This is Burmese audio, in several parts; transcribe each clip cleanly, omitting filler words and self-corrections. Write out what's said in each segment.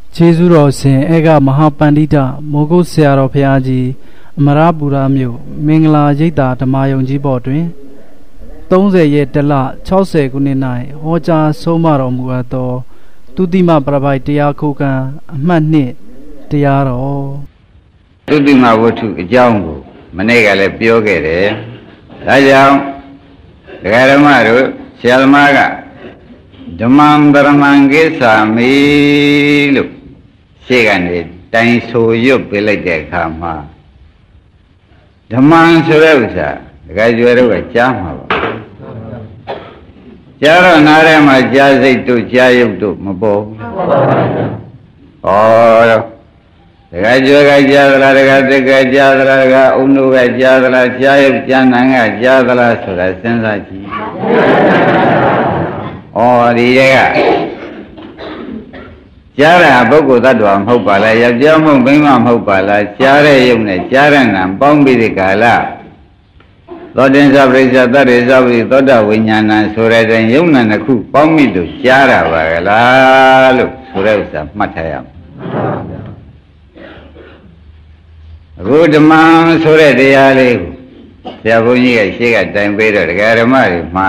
제주로 신 애가 마하판디다 모고세아로 페아지 마라부라묘 맹라 제이다 드마용지보တွင် 30 ရက် တလ 60 ခုနှစ် ၌ဟောကြားဆုံးမတော်မူအပ်သောသုတိမပရပိုက်တရားခုခံအမှတ် 2 တရားတော်သုတိမဝတ္ထုအကြောင်းကိုမနေ့ကလည်းပြောခဲ့တယ်ဒါကြောင့်ဒကာဓမ္မတို့ဆရာသမားကဓမ္မံပရမံကိသာမိလို့ရှေ့ကနေတိုင်ဆိုရွတ်ပေးလိုက်တဲ့အခါမှာဓမ္မံဆိုတဲ့ဥစ္စာဒကာကျွယ်တို့ကကြားမှာပါကြားတော့နားထဲမှာကြားစိတ်တို့ကြားရုပ်တို့မပေါ်ဘူးဩတော့ဒကာကျွယ်ကကြားသလားဒကာသက်ကကြားသလားဒကာအုံတို့ကကြားသလားကြားရုပ်ကြားနာကကြားသလားဆိုတာစဉ်းစားကြည့်ဩဒီကကြားတာပုဂ္ဂိုလ်သတ္တဝါမဟုတ်ပါလားယောက်ျားမဟုတ်မိန်းမမဟုတ်ပါလားကြားတဲ့ယုံနဲ့ကြားတဲ့နာပေါင်းပြီးဒီကာလသောတင်္စပရိစ္ဆသတ္တေသဝိသောတဝိညာဏဆိုတဲ့တိုင်ယုံနာတစ်ခုပေါင်းပြီးလို့ကြားတာပါကလားလို့ဆိုတဲ့ဥစ္စာမှတ်ထားရမယ်အခုဓမ္မဆိုတဲ့တရားလေးကိုဆရာဘုန်းကြီးကရှေ့ကတိုင်ပေးတော့ဒကာဓမ္မတွေမှာ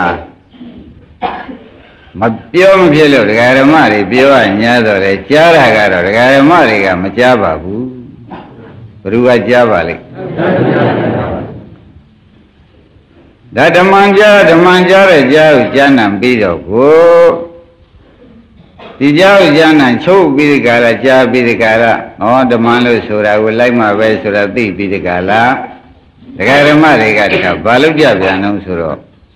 မပြောမဖြစ်လို့ဒကာဓမ္မတွေပြောရညာတော့လေကြားတာကတော့ဒကာဓမ္မတွေကမကြားပါဘူးဘယ်သူကကြားပါလိမ့်ဒါဓမ္မကြားတဲ့ကြားကိုကြားနံပြီးတော့ကိုဒီကြားကိုကြားနံချုပ်ပြီးဒီကလာကြားပြီးဒီကလာဟောဓမ္မလို့ဆိုတာကိုလိုက်မှပဲဆိုတာသိပြီးဒီကလာဒကာဓမ္မတွေကတခါဘာလို့ပြပြန်အောင်ဆိုတော့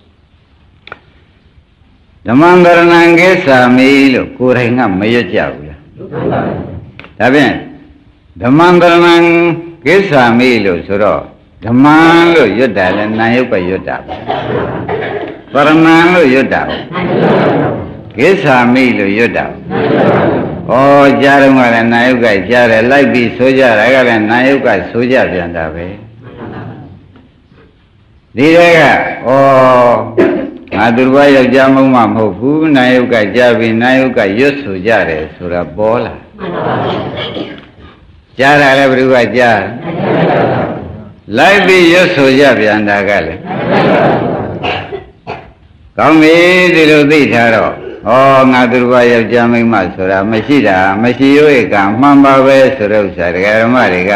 ဓမ္မံကရဏံကိသာမိလို့ကိုယ်တိုင်ကမရွတ်ကြဘူးလားဒါဖြင့်ဓမ္မံကရဏံကိသာမိလို့ဆိုတော့ဓမ္မံလို့ရွတ်တာလဲနာယုတ်ပဲရွတ်တာပဲပရဏံလို့ရွတ်တာပဲကိသာမိလို့ရွတ်တာဩကြားတော့ကလည်းနာယုတ်ကကြားတယ်လိုက်ပြီးဆိုကြတာကလည်းနာယုတ်ကဆိုကြပြန်တာပဲဒီတဲကငါသူတစ်ပါးယောက်ျားမဟုတ်မှမဟုတ်ဘူးနာယုတ်ကကြားပြီးနာယုတ်ကရွတ်ဆိုကြတယ်ဆိုတာပေါ်လာကြားတာလည်းဘယ်သူကကြားလိုက်ပြီးရွတ်ဆိုကြပြန်တာကလည်းကောင်းပြီဒီလိုသိထားတော့ငါသူတစ်ပါးယောက်ျားမိန်းမဆိုတာမရှိတာမရှိရွေးကမှန်ပါပဲဆိုတဲ့ဥစ္စာဒကာဓမ္မတွေက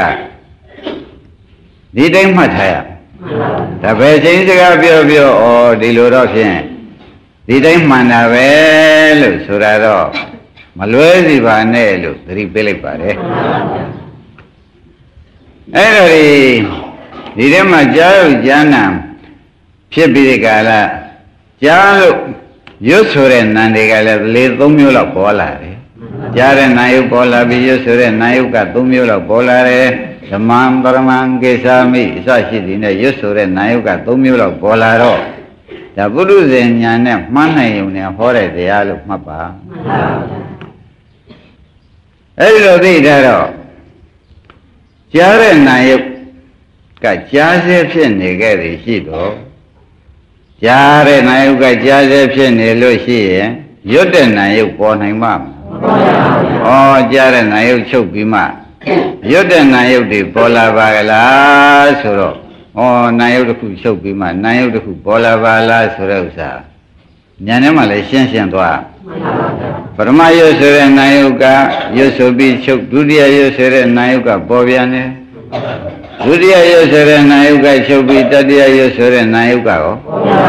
ဒီတိုင်းမှတ်ထားရဒါပဲချင်းစကားပြောဒီလိုတော့ဖြင့်ဒီတိုင်းမှန်တာပဲလို့ဆိုတာတော့မလွဲစီပါနဲ့လို့သတိပေးလိုက်ပါတယ်အဲ့တော့ဒီထဲမှာကြားလို့ကြားနာဖြစ်ပြီးဒီကလာကြားလို့ရွတ်ဆိုတဲ့နာတွေကလည်း3မျိုးလောက်ပေါ်လာတယ်ကြားတဲ့နာယုတ်ပေါ်လာပြီးရွတ်ဆိုတဲ့နာယုတ်က3မျိုးလောက်ပေါ်လာတယ်ဓမ္မံပရမံကိသာမိအစရှိသည်နဲ့ရွတ်ဆိုတဲ့နာယုတ်က3မျိုးလောက်ပေါ်လာတော့ဒါပုရုဇဉ်ညာနဲ့မှန်းနိုင်ုံနဲ့ဟောတဲ့တရားလို့မှတ်ပါအဲ့ဒီလိုသိထားတော့ကြားတဲ့နာယုတ်ကကြားစေဖြစ်နေခဲ့သည်ရှိတော့ကြားတဲ့နာယုတ်ကကြားစေဖြစ်နေလို့ရှိရင်ရွတ်တဲ့နာယုတ်ပေါ်နိုင်မှာမလားကြားတဲ့နာယုတ်ချုပ်ပြီးမှရွတ်တဲ့နာယုတ်တွေပေါ်လာပါကလားဆိုတော့နာယုတ်တစ်ခုချုပ်ပြီးမှနာယုတ်တစ်ခုပေါ်လာပါလားဆိုတဲ့ဥစ္စာဉာဏ်ထဲမှာလည်းရှင်းသွားပရမယုတ်ဆိုတဲ့နာယုတ်ကရွတ်ဆိုပြီးချုပ်ဒုတိယယုတ်ဆိုတဲ့နာယုတ်ကပေါ်ပြန်တယ်ဒုတိယယုတ်ဆိုတဲ့နာယုတ်ကချုပ်ပြီးတတိယယုတ်ဆိုတဲ့နာယုတ်ကရော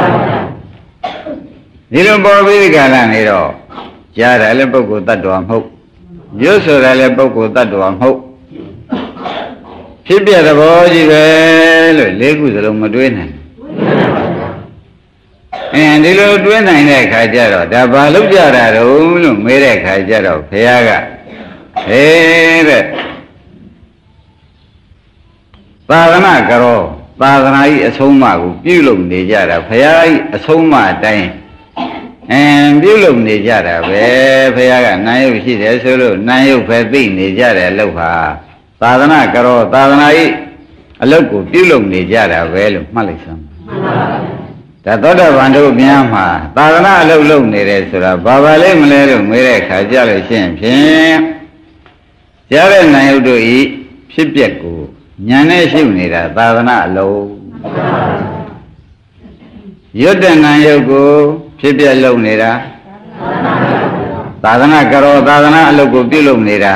ဒီလိုပေါ်ပြီးဒီကလာနေတော့ကြားတယ်လည်းပုဂ္ဂိုလ်တ attva မဟုတ်ရွတ်ဆိုတာလည်းပုဂ္ဂိုလ်တ attva မဟုတ်ဖြစ်ပြသဘောကြီးပဲလို့၄ခုစလုံးမတွေးနိုင်ဒီလိုတွေးနိုင်တဲ့ခါကျတော့ဒါဘာလို့ကြတာတုံးလို့မေးတဲ့ခါကျတော့ဘုရားကတဲ့သာသနာကရောသာသနာဤအဆုံးအမကိုပြုလုပ်နေကြတာဘုရားဤအဆုံးအမအတိုင်းပြုလုပ်နေကြတာပဲဘုရားကနာယုတ်ရှိတယ်ဆိုလို့နာယုတ်ပဲသိနေကြတယ်လို့ဟာသာသနာကရောသာသနာဤအလုပ်ကိုပြုလုပ်နေကြတာပဲလို့မှတ်လိုက်စမ်းဒါသောတာပန်တို့များမှာသာသနာအလုပ်လုပ်နေတယ်ဆိုတာဘာပါလဲမလဲလို့မေးတဲ့အခါကြလို့ရှိရင်ဖြင့်ကြားတဲ့နာယုတ်တို့ဤဖြစ်ပျက်ကိုဉာဏ်နဲ့ရှုနေတာသာသနာအလုံးရွတ်တဲ့နာယုတ်ကိုဖြစ်ပျက်လုပ်နေတာသာသနာကရောသာသနာအလုပ်ကိုပြုလုပ်နေတာ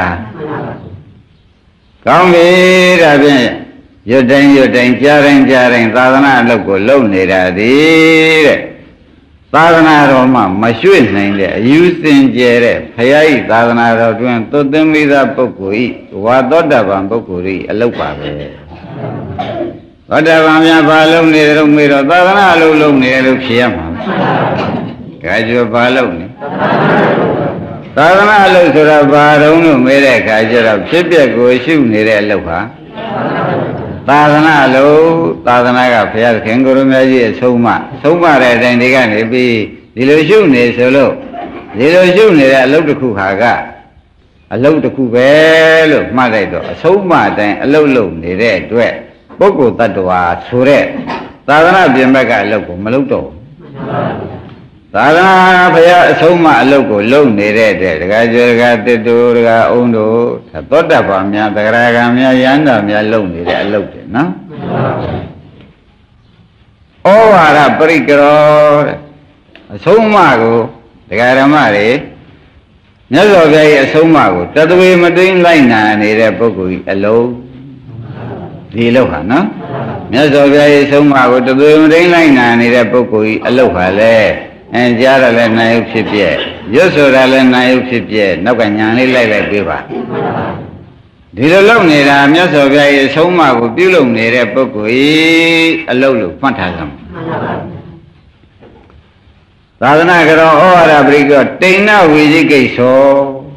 ကောင်းပြီဒါဖြင့်ရွတ်တိုင်းကြားတိုင်းသာသနာအလုပ်ကိုလုပ်နေတာသည်တဲ့သာသနာတော်မှာမရွှေ့နိုင်တဲ့အယူစင်ကြဲတဲ့ဘုရားဤသာသနာတော်တွင်သွတ်သိမ်းမိသောပုဂ္ဂိုလ်ဤဝါသောတာပန်ပုဂ္ဂိုလ်ဤအလုပ်ပါပဲသောတာပန်များဘာလုပ်နေတယ်လို့မေးတော့သာသနာအလုပ်လုပ်နေတယ်လို့ဖြေရမှာဒါကြောင့်ဘာလုပ်နေသာသနာအလုပ်ဆိုတာဘာတုံးလို့မေးတဲ့အခါကျတော့ဖြစ်ပျက်ကိုရှုနေတဲ့အလုပ်ဟာသာသနာအလုပ်သာသနာကဘုရားခင်ကိုရမကြီးအဆုံးမတဲ့အတိုင်းဒီကနေပြီးဒီလိုရှုနေဆိုလို့ဒီလိုရှုနေတဲ့အလုပ်တစ်ခုဟာကအလုပ်တစ်ခုပဲလို့မှတ်လိုက်တော့အဆုံးမအတိုင်းအလုပ်လုပ်နေတဲ့အတွက်ပုဂ္ဂိုလ်တ attva ဆိုတဲ့သာသနာပြင်ဘက်ကအလုပ်ကိုမလုပ်တော့သာသနာဘုရားအဆုံးမအလုပ်ကိုလုပ်နေတဲ့တဲ့ဒကာကျော်ဒကာတစ်တို့ဒကာအုံးတို့သောတပန်များသဂရဂံများယန္တာများလုပ်နေတဲ့အလုပ်တွေနော်ဩဝါဒပရိကရောတဲ့အဆုံးမကိုဒကာဓမ္မတွေမြတ်စွာဘုရားရဲ့အဆုံးအမကိုတသွေမသိမ့်လိုက်နာနေတဲ့ပုဂ္ဂိုလ်ကြီးအလုံးဒီလောက်ဟာနော်မြတ်စွာဘုရားရဲ့အဆုံးအမကိုတသွေမသိမ့်လိုက်နာနေတဲ့ပုဂ္ဂိုလ်ကြီးအလုံးဟာလေကြားရလဲနာယုဖြစ်ပြည့်ရွတ်ဆိုတာလဲနာယုဖြစ်ပြည့်နောက်ကညာလေးလိုက်ပေးပါဒီလိုလုပ်နေတာမြတ်စွာဘုရားရဲ့အဆုံးအမကိုပြုလုပ်နေတဲ့ပုဂ္ဂိုလ်ကြီးအလုံးလို့မှတ်ထားကြမှာသာသနာကြောဩဝါဒပရိကောတိဏဝိဇိကိစ္ဆော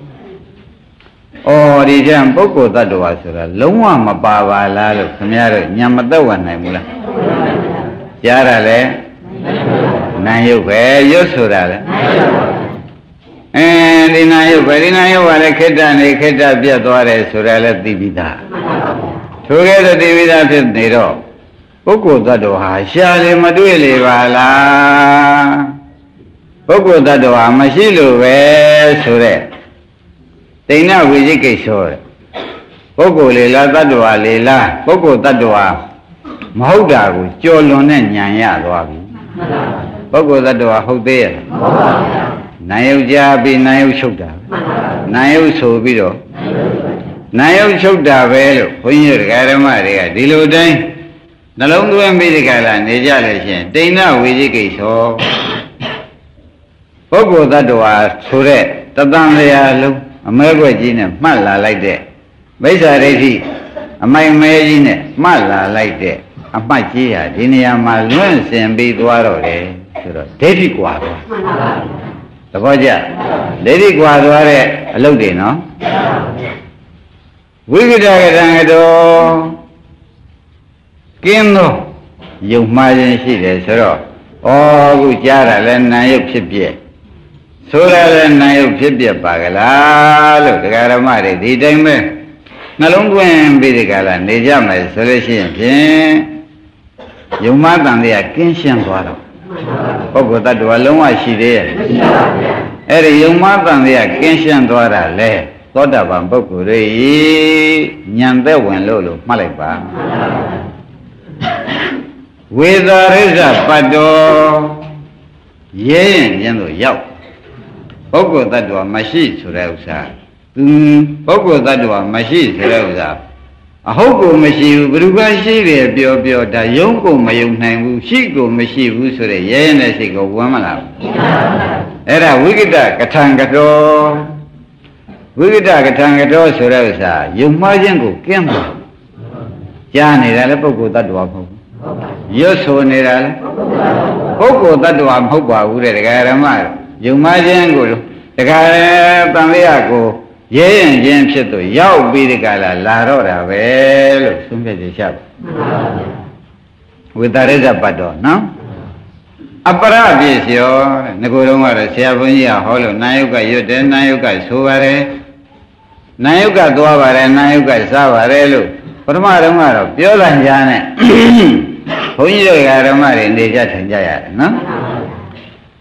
ဒီကျန်ပုဂ္ဂိုလ်တ attva ဆိုတာလုံးဝမပါပါလားလို့ခင်ဗျားတို့ညံမသက်ဝင်နိုင်ဘူးလားကြားရလဲနာယုတ်ပဲရွတ်ဆိုတာလဲဒီနာယုတ်ပဲဒီနာယုတ်ကလည်းခိတ္တနေခိတ္တပြတ်သွားတယ်ဆိုတာလဲသိပြီးသားထိုကဲ့သို့သိပြီးသားဖြစ်နေတော့ပုဂ္ဂိုလ်တ attva ဟာရှားလေမတွေ့လေပါလားပုဂ္ဂိုလ်တ attva မရှိလို့ပဲဆိုတဲ့တိဏဝိဇိကိစ္ဆောတဲ့ပုဂ္ဂိုလ်လေလားတ attva လေလားပုဂ္ဂိုလ်တ attva မဟုတ်တာကိုကြော်လွန်တဲ့ဉာဏ်ရသွားပြီပုဂ္ဂိုလ်တ attva ဟုတ်သေးရဲ့မဟုတ်ပါဘူးနာယုတ်ကြပြီးနာယုတ်ချုပ်တာနာယုတ်ဆိုပြီးတော့နာယုတ်ချုပ်တာပဲလို့ဘုန်းကြီးတို့ဓမ္မတွေကဒီလိုတိုင်းနှလုံးသွင်းပြီးဒီကလာနေကြလို့ရှိရင်တိဏဝိဇိကိစ္ဆောပုဂ္ဂိုလ်တ attva ဆိုတဲ့တသံတရားလုံးအမဲခွက်ကြီးနဲ့မှတ်လာလိုက်တဲ့မိစ္ဆာဒိဋ္ဌိအမိုင်မဲကြီးနဲ့မှတ်လာလိုက်တဲ့အမှတ်ကြီးဟာဒီနေရာမှာလွင့်စင်ပြီးသွားတော့တယ်ဆိုတော့ဒိဋ္ဌိကွာသွားသဘောကျဒိဋ္ဌိကွာသွားတဲ့အလုပ်တွေနော်ဝိကတကတံတော်ကင်းသောယုံမှားခြင်းရှိတယ်ဆိုတော့အခုကြားတာလဲနာယုတ်ဖြစ်ပြည့်ဆိုရတဲ့နာယုတ်ဖြစ်ပြပါကလားလို့တရားဓမ္မတွေဒီတိုင်းပဲနှလုံးသွင်းပြီးဒီကလာနေကြမယ်ဆိုလို့ရှိရင်ဖြင့်ယုံမတန်တွေကကင်းရှင်းသွားတော့ပုဂ္ဂိုလ်တ attva လုံးဝရှိသေးရဲ့အဲ့ဒီယုံမတန်တွေကကင်းရှင်းသွားတာလေသောတာပန်ပုဂ္ဂိုလ်တွေဉာဏ်သက်ဝင်လို့မှတ်လိုက်ပါဝေသာရိစ္ဆပတ်တော်ရဲရင်ကျင်းလို့ရောက်ပုဂ္ဂိုလ်တ attva မရှိဆိုတဲ့ဥစ္စာပုဂ္ဂိုလ်တ attva မရှိဆိုတဲ့ဥစ္စာအဟုတ်ကိုမရှိဘူးဘယ်သူကရှိတယ်ပြောဒါယုံကိုမယုံနိုင်ဘူးရှိကိုမရှိဘူးဆိုတဲ့ရဲရဲနဲ့စိတ်ကိုဝမ်းမလာဘူးအဲ့ဒါဝိကတကထံကတော်ဝိကတကထံကတော်ဆိုတဲ့ဥစ္စာယုံမှားခြင်းကိုကင်းသွားကြားနေတာလည်းပုဂ္ဂိုလ်တ attva မဟုတ်ဘူးရွတ်ဆိုနေတာလည်းပုဂ္ဂိုလ်တ attva မဟုတ်ပါဘူးတဲ့ဒကာရမယုံမှားခြင်းကိုဒကာတန်လျာကိုရဲရင်ချင်းဖြစ်သူရောက်ပြီးဒီကလာတော့တာပဲလို့သုံးပြကြရှာဝိတရိစ္ဆပတ်တော်နော်အပရပြည့်လျောငကိုယ်တော့ကတော့ဆရာဘုန်းကြီးကဟောလို့နာယုတ်ကရွတ်တယ်နာယုတ်ကဆိုပါတယ်နာယုတ်ကသွားပါတယ်နာယုတ်ကစားပါတယ်လို့ပထမတုန်းကတော့ပြောလန့်ကြနဲ့ဘုန်းကြီးတို့ဓမ္မတွေနေကြထိုင်ကြရတယ်နော်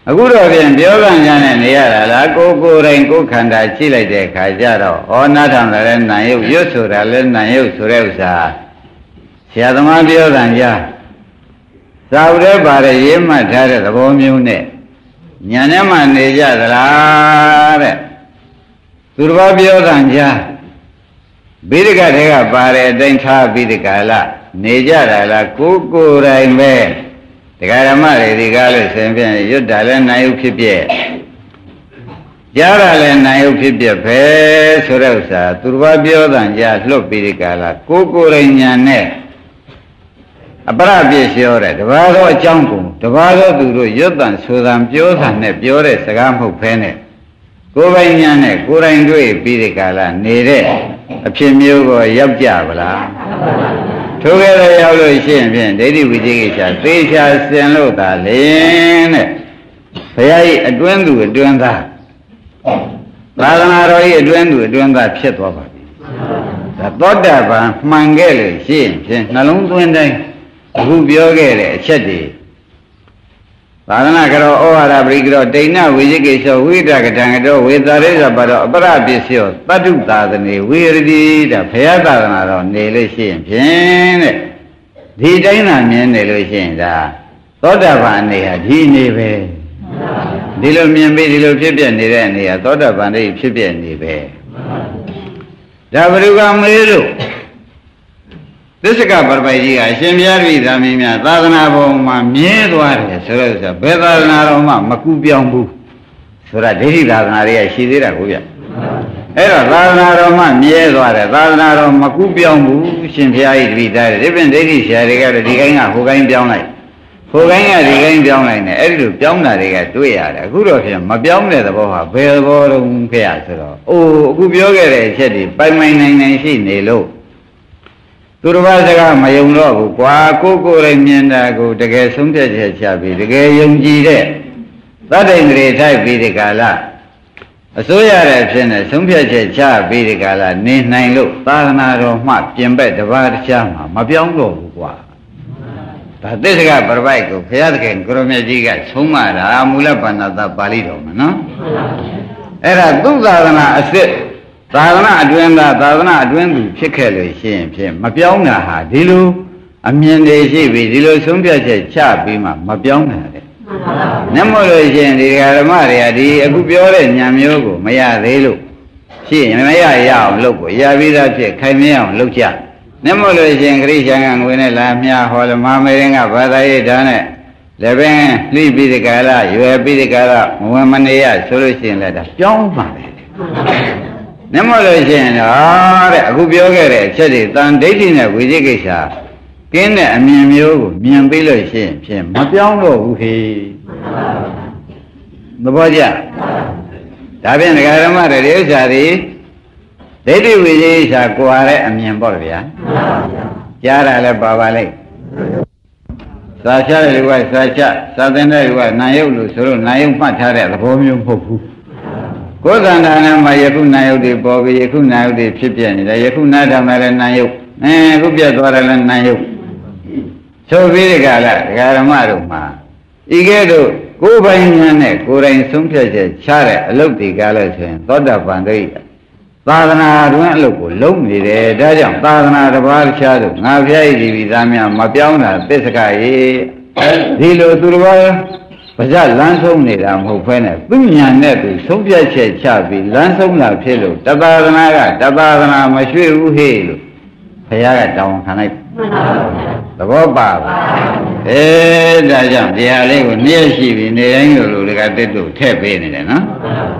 အခုတော့ပြန်ပြောကံကြနဲ့နေရတာလားကိုယ်တိုင်ကိုယ်ခန္ဓာကြည့်လိုက်တဲ့အခါကျတော့ဩနာထောင်လည်းနာယုတ်ရွတ်ဆိုတာလည်းနာယုတ်ဆိုတဲ့ဥစ္စာဆရာသမားပြောကံကြသာဝတ္တပါရရေးမှတ်ထားတဲ့သဘောမျိုးနဲ့ညာနဲ့မှနေကြသလားတဲ့သူတစ်ပါးပြောကံကြဘိဓကတွေကပါတဲ့အတိုင်းထားပြီးဒီကာလနေကြတာလားကိုယ်တိုင်ပဲတရားဓမ္မတွေဒီကားလို့ဆိုရင်ဖြင့်ရွတ်တာလည်းနာယုတ်ဖြစ်ပြဲကြားတာလည်းနာယုတ်ဖြစ်ပြဲပဲဆိုတဲ့ဥစ္စာသူတစ်ပါးပြောတဲ့ကြားလွတ်ပြီးဒီကာလကိုယ်တိုင်ညာနဲ့အပရပြည့်လျှောတဲ့တပါးသောအကြောင်းကိုတပါးသောသူတို့ရွတ်တန်ဆိုတန်ပြောတာနဲ့ပြောတဲ့စကားမဟုတ်ဘဲနဲ့ကိုယ်ပိုင်ညာနဲ့ကိုယ်တိုင်တွေ့ပြီးဒီကာလနေတဲ့အဖြစ်မျိုးကိုရောက်ကြပါလားထိုကဲ့သို့ရောက်လို့ရှိရင်ဖြင့်ဒိဋ္ဌိဝိသိကိစ္စသေချာစင်လို့သာလင်တဲ့ဘုရားကြီးအတွင်းသူအတွင်းသားသာသနာတော်ကြီးအတွင်းသူအတွင်းသားဖြစ်သွားပါပြီဒါသောတာပန်မှန်ခဲ့လို့ရှိရင်ဖြင့်နှလုံးသွင်းတိုင်းအခုပြောခဲ့တဲ့အချက်တွေသာသနာကြောဩဝါဒပရိကောဒိဋ္ဌဝိသိကိစ္စဝိဒကတံတောဝေသာရိသပါတော့အပရပစ္စယောတတ္တုသာသနေဝိရတိတဲ့ဘုရားသာသနာတော်နေလို့ရှိရင်ဖြင့်တဲ့ဒီတိုင်းသာမြင်နေလို့ရှိရင်ဒါသောတာပန်အနေဟာဒီနေပဲဒီလိုမြင်ပြီးဒီလိုဖြစ်ပြနေတဲ့အနေဟာသောတာပန်တည်းဖြစ်ပြနေပဲဒါဘုရားမေးလို့သစ္စကပရပိုက်ကြီးကအရှင်ဘုရားပြည်သားမင်းများသာသနာပေါ်မှာမြဲသွားတယ်ဆိုတော့ဘယ်သာသနာတော်မှမကူပြောင်းဘူးဆိုတာဒိဋ္ဌိသာသနာတွေကရှိသေးတာကိုဗျအဲ့တော့သာသနာတော်မှမြဲသွားတယ်သာသနာတော်မကူပြောင်းဘူးရှင်ဘုရားကြီးတပည့်သားတယ်ဒီပြင်ဒိဋ္ဌိဆရာတွေကတော့ဒီကိုင်းကဟိုကိုင်းပြောင်းလိုက်ဟိုကိုင်းကဒီကိုင်းပြောင်းလိုက်နေအဲ့ဒီလိုပြောင်းတာတွေကတွေ့ရတယ်အခုတော့ဖြင့်မပြောင်းတဲ့သဘောဟာဘယ်သဘောတုန်းခဲ့ရဆိုတော့အိုးအခုပြောခဲ့တဲ့အချက်တွေပိုင်ပိုင်နိုင်နိုင်ရှိနေလို့သူတစ်ပါးစကားမယုံတော့ဘူးကွာကိုယ်တိုင်မြင်တာကိုတကယ်ဆုံးဖြတ်ချက်ချပြီးတကယ်ယုံကြည်တဲ့သတ္တိန္ဒြေထိုက်ပြီးဒီကာလအစိုးရတဲ့ဖြစ်နေဆုံးဖြတ်ချက်ချပြီးဒီကာလနေနိုင်လို့သာသနာတော်မှပြင်ပတစ်ပါးတစ်ခြားမှာမပြောင်းတော့ဘူးကွာဒါသစ္စကပရပိုက်ကိုဘုရားသခင်ကိုရမြတ်ကြီးကဆုံးမတာမူလပဏ္ဏသပါဠိတော်မှာနော်အဲ့ဒါသူသာသနာအစစ်သာသနာအတွင်းသားသာသနာအတွင်းသူဖြစ်ခဲ့လို့ရှိရင်ဖြင့်မပြောင်းတာဟာဒီလိုအမြင်တွေရှိပြီဒီလိုဆုံးဖြတ်ချက်ချပြီးမှမပြောင်းတာတဲ့။မျက်မှောက်လို့ရှိရင်ဒီဓမ္မတွေကဒီအခုပြောတဲ့ဉာဏ်မျိုးကိုမရသေးလို့ရှိရင်မရအောင်လုပ်ကိုရပြီးသားဖြစ်ခိုင်မြဲအောင်လုပ်ကြ။မျက်မှောက်လို့ရှိရင်ခရိယာကငွေနဲ့လာမြဟောလမမေရင်ကဘာသာရေးဓာတ်နဲ့လည်းပင်လှိပြီးဒီကလာရွယ်ပြီးဒီကလာမဝင်မနေရဆိုလို့ရှိရင်လည်းဒါပြောင်းပါပဲ။မျက်မှောက်လို့ရှိရင်တော့တဲ့အခုပြောခဲ့တဲ့အချက်တွေတန်ဒိဋ္ဌိနဲ့ဝိသိကိစ္စကင်းတဲ့အမြင်မျိုးကိုမြင်ပြီးလို့ရှိရင်ဖြင့်မပြောင်းတော့ဘူးဟေ့သဘောကျဒါဖြင့်ဒကာဓမ္မတွေဥစ္စာတွေဒိဋ္ဌိဝိသိကိစ္စကွာတဲ့အမြင်ပေါ့ဗျာကြားတာလည်းပါပါလိုက်သာချတဲ့လူကသာချသာသင်တဲ့လူကနာယုတ်လို့ဆိုလို့နာယုတ်မှတ်ထားတဲ့သဘောမျိုးမဟုတ်ဘူးကိုယ်သဏ္ဍာန်နဲ့မှယခုနာယုတ်တွေပေါ်ပြီးယခုနာယုတ်တွေဖြစ်ပြနေတယ်ယခုနာထောင်တယ်နာယုတ်အခုပြတ်သွားတယ်လည်းနာယုတ်ဆိုပြီးဒီကလာဒကာဓမ္မတို့မှာဤကဲ့သို့ကိုယ်ပိုင်ဉာဏ်နဲ့ကိုယ်တိုင်ဆုံးဖြတ်ချက်ချတဲ့အလုပ်ဒီကလာဆိုရင်သောတာပန်တိသာသနာတွင်အလုပ်ကိုလုံးနေတယ်ဒါကြောင့်သာသနာတစ်ပါးခြားသို့ငါဖျားရည်ဒီသားများမပြောင်းတာသစ္စကရေဒီလိုသူတစ်ပါးဗဇလမ်းဆုံးနေတာမဟုတ်ဘဲနဲ့သူဉာဏ်နဲ့သူဆုံးဖြတ်ချက်ချပြီးလမ်းဆုံးတာဖြစ်လို့တသာသနာကတသာသနာမရွှေ့ဘူးဟေ့လို့ဘုရားကတောင်းခံလိုက်သဘောပါပါဒါကြောင့်တရားလေးကိုနည်းရှိပြီးနေတိုင်းလိုကတက်လို့ထည့်ပေးနေတယ်နော်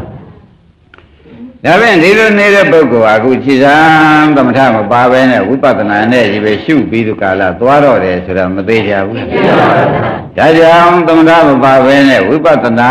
ဒါဖြင့်ဒီလိုနေတဲ့ပုဂ္ဂိုလ်ဟာအခုခြေစမ်းသမထမပါဘဲနဲ့ဝိပဿနာနဲ့ဒီပဲရှုပြီးဒီကာလသွားတော့တယ်ဆိုတာမသေးကြဘူးဒါကြောင့်သမထမပါဘဲနဲ့ဝိပဿနာ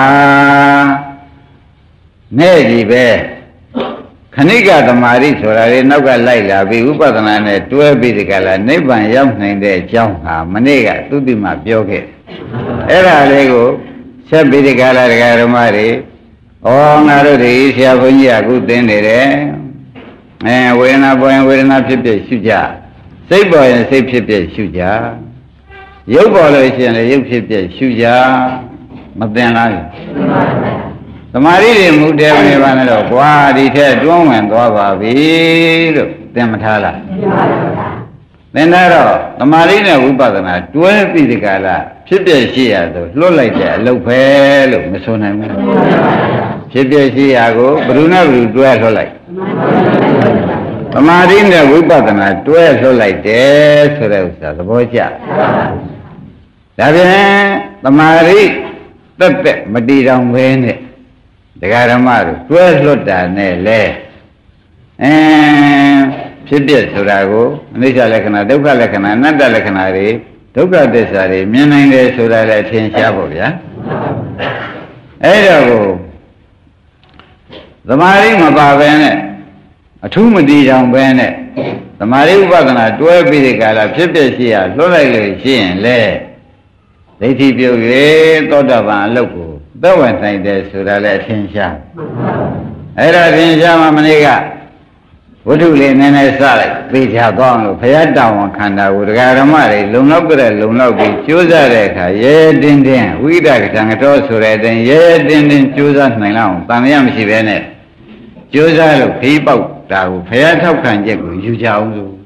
နဲ့ဒီပဲခဏိကသမารိဆိုတာလေနောက်ကလိုက်လာပြီးဝိပဿနာနဲ့တွဲပြီးဒီကလာနိဗ္ဗာန်ရောက်နိုင်တဲ့အကြောင်းဟာမနေ့ကသုတိမပြောခဲ့အဲ့ဒါလေးကိုဆက်ပြီးဒီကလာဒကာဓမ္မတွေဩငါတို့ဒီဆရာဘုန်းကြီးကအခုသင်နေတယ်ဝေဒနာပေါ်ရင်ဝေဒနာဖြစ်ဖြစ်ရှုကြစိတ်ပေါ်ရင်စိတ်ဖြစ်ဖြစ်ရှုကြရုပ်ပေါ်လို့ရှိရင်လည်းရုပ်ဖြစ်ဖြစ်ရှုကြမသင်လားသမာဓိတွေမူတယ်နေပါနဲ့တော့ကွာဒီထက်တွန်းဝင်သွားပါပြီလို့သင်မထားလားသင်တော့သမာဓိနဲ့ဝိပဿနာတွဲပြီးဒီကလာဖြစ်ပြရှိရသို့လွတ်လိုက်တဲ့အလုပ်ပဲလို့မဆိုနိုင်ဘူးဖြစ်ပြရှိရကိုဘယ်သူနဲ့ဘယ်သူတွဲလွတ်လိုက်သမာဓိနဲ့ဝိပဿနာတွဲလွတ်လိုက်တယ်ဆိုတဲ့ဥစ္စာသဘောကျဒါဖြင့်သမာဓိတက်တက်မတည်တော်ဘဲနဲ့ဒကာဓမ္မတို့တွဲလွတ်တာနဲ့လေဖြစ်ပြဆိုတာကိုအနိစ္စလက္ခဏာဒုက္ခလက္ခဏာအနတ္တလက္ခဏာတွေဒုက္ခသစ္စာတွေမြင်နိုင်တယ်ဆိုတာလည်းထင်ရှားဖို့ဗျာအဲ့တော့ကိုသမာဓိမပါဘဲနဲ့အထူးမတည်တော်ဘဲနဲ့သမာဓိဥပဒနာတွဲပြီးဒီကလာဖြစ်ပြရှိရလွတ်လိုက်လို့ရှိရင်လေဒိဋ္ဌိပြုတ်၍သောတာပန်အလုပ်ကိုသက်ဝင်နိုင်တယ်ဆိုတာလည်းအထင်ရှားအဲ့ဒါထင်ရှားမှမနေ့ကဝိထုလေးနည်းနည်းစလိုက်သိချသွားအောင်လို့ဘုရားတောင်းဝန်ခန္ဓာကိုဒကာဓမ္မတွေလုံလောက်ကြတဲ့လုံလောက်ပြီးကြိုးစားတဲ့အခါရဲတင်းတင်းဝိဒကတံတော်ဆိုတဲ့အတိုင်းရဲတင်းတင်းကြိုးစားနိုင်လောက်အောင်တန်ရမရှိပဲနဲ့ကြိုးစားလို့ခေးပေါက်တာကိုဘုရားထောက်ခံချက်ကိုယူကြအောင်လို့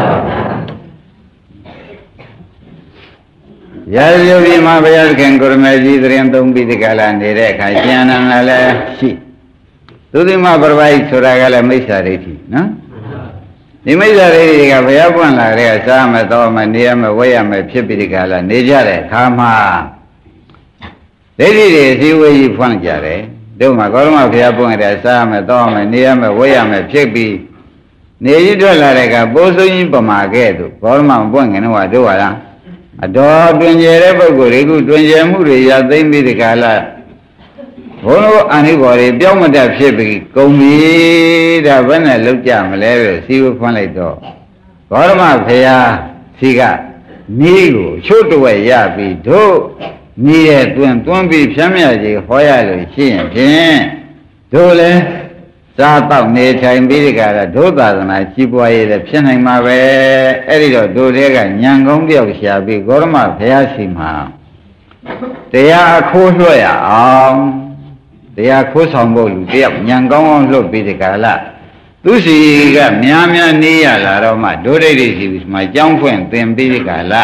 ရာဇယုဒီမှာဘုရားသခင်ကိုရမေကြီးသရင်သုံးပြီးဒီကလာနေတဲ့အခါဉာဏ်နာလည်းရှိသုတိမပရပိုက်ဆိုတာကလည်းမိစ္ဆာဒိဋ္ဌိနော်ဒီမိစ္ဆာဒိဋ္ဌိကဘုရားပွင့်လာတဲ့စားမယ်တော့မယ်နေရမယ်ဝဲရမယ်ဖြစ်ပြီးဒီကလာနေကြတဲ့အခါမှာဒိဋ္ဌိတွေအစည်းအဝေးကြီးဖွင့်ကြတယ်တို့မှာကောရမဘုရားပွင့်တဲ့စားမယ်တော့မယ်နေရမယ်ဝဲရမယ်ဖြစ်ပြီးနေရထွက်လာတဲ့ကပိုးစိုးကြီးပမာခဲ့သူကောရမမပွင့်ခင်တော့တို့ဟာလားအတော်တွင်ကျယ်တဲ့ပုဂ္ဂိုလ်တွေကတွင်ကျယ်မှုတွေရသိမ့်ပြီးဒီကလာဘုန်းတော်အာနိဘော်တွေပြောင်းမတတ်ဖြစ်ပြီးကုန်ပြီဒါဘယ်နဲ့လောက်ကြမလဲလို့စီဝဖွင့်လိုက်တော့ဂေါရမဘုရားစီကမိကိုချို့တဝက်ရပြီးတို့မိရဲ့တွင်ပြီးဖြမ်းမြကြီးဟောရလို့ရှိရင်ဖြင့်တို့လည်းစားတော့နေထိုင်ပြီးဒီကရဒုသာသနာကြီးပွားရေးလည်းဖြစ်နိုင်မှာပဲအဲ့ဒီတော့တို့တွေကညံကောင်းတယောက်ရှာပြီးဂေါရမဘုရားစီမှာတရားအခိုးလွှဲရအောင်တရားခိုးဆောင်ဖို့လူတယောက်ညံကောင်းအောင်လှုပ်ပြီးဒီကလာသူစီကများများနေရလာတော့မှဒုဒိဋ္ဌိစီမှာကြောင်းဖွင့်သင်ပြီးဒီကလာ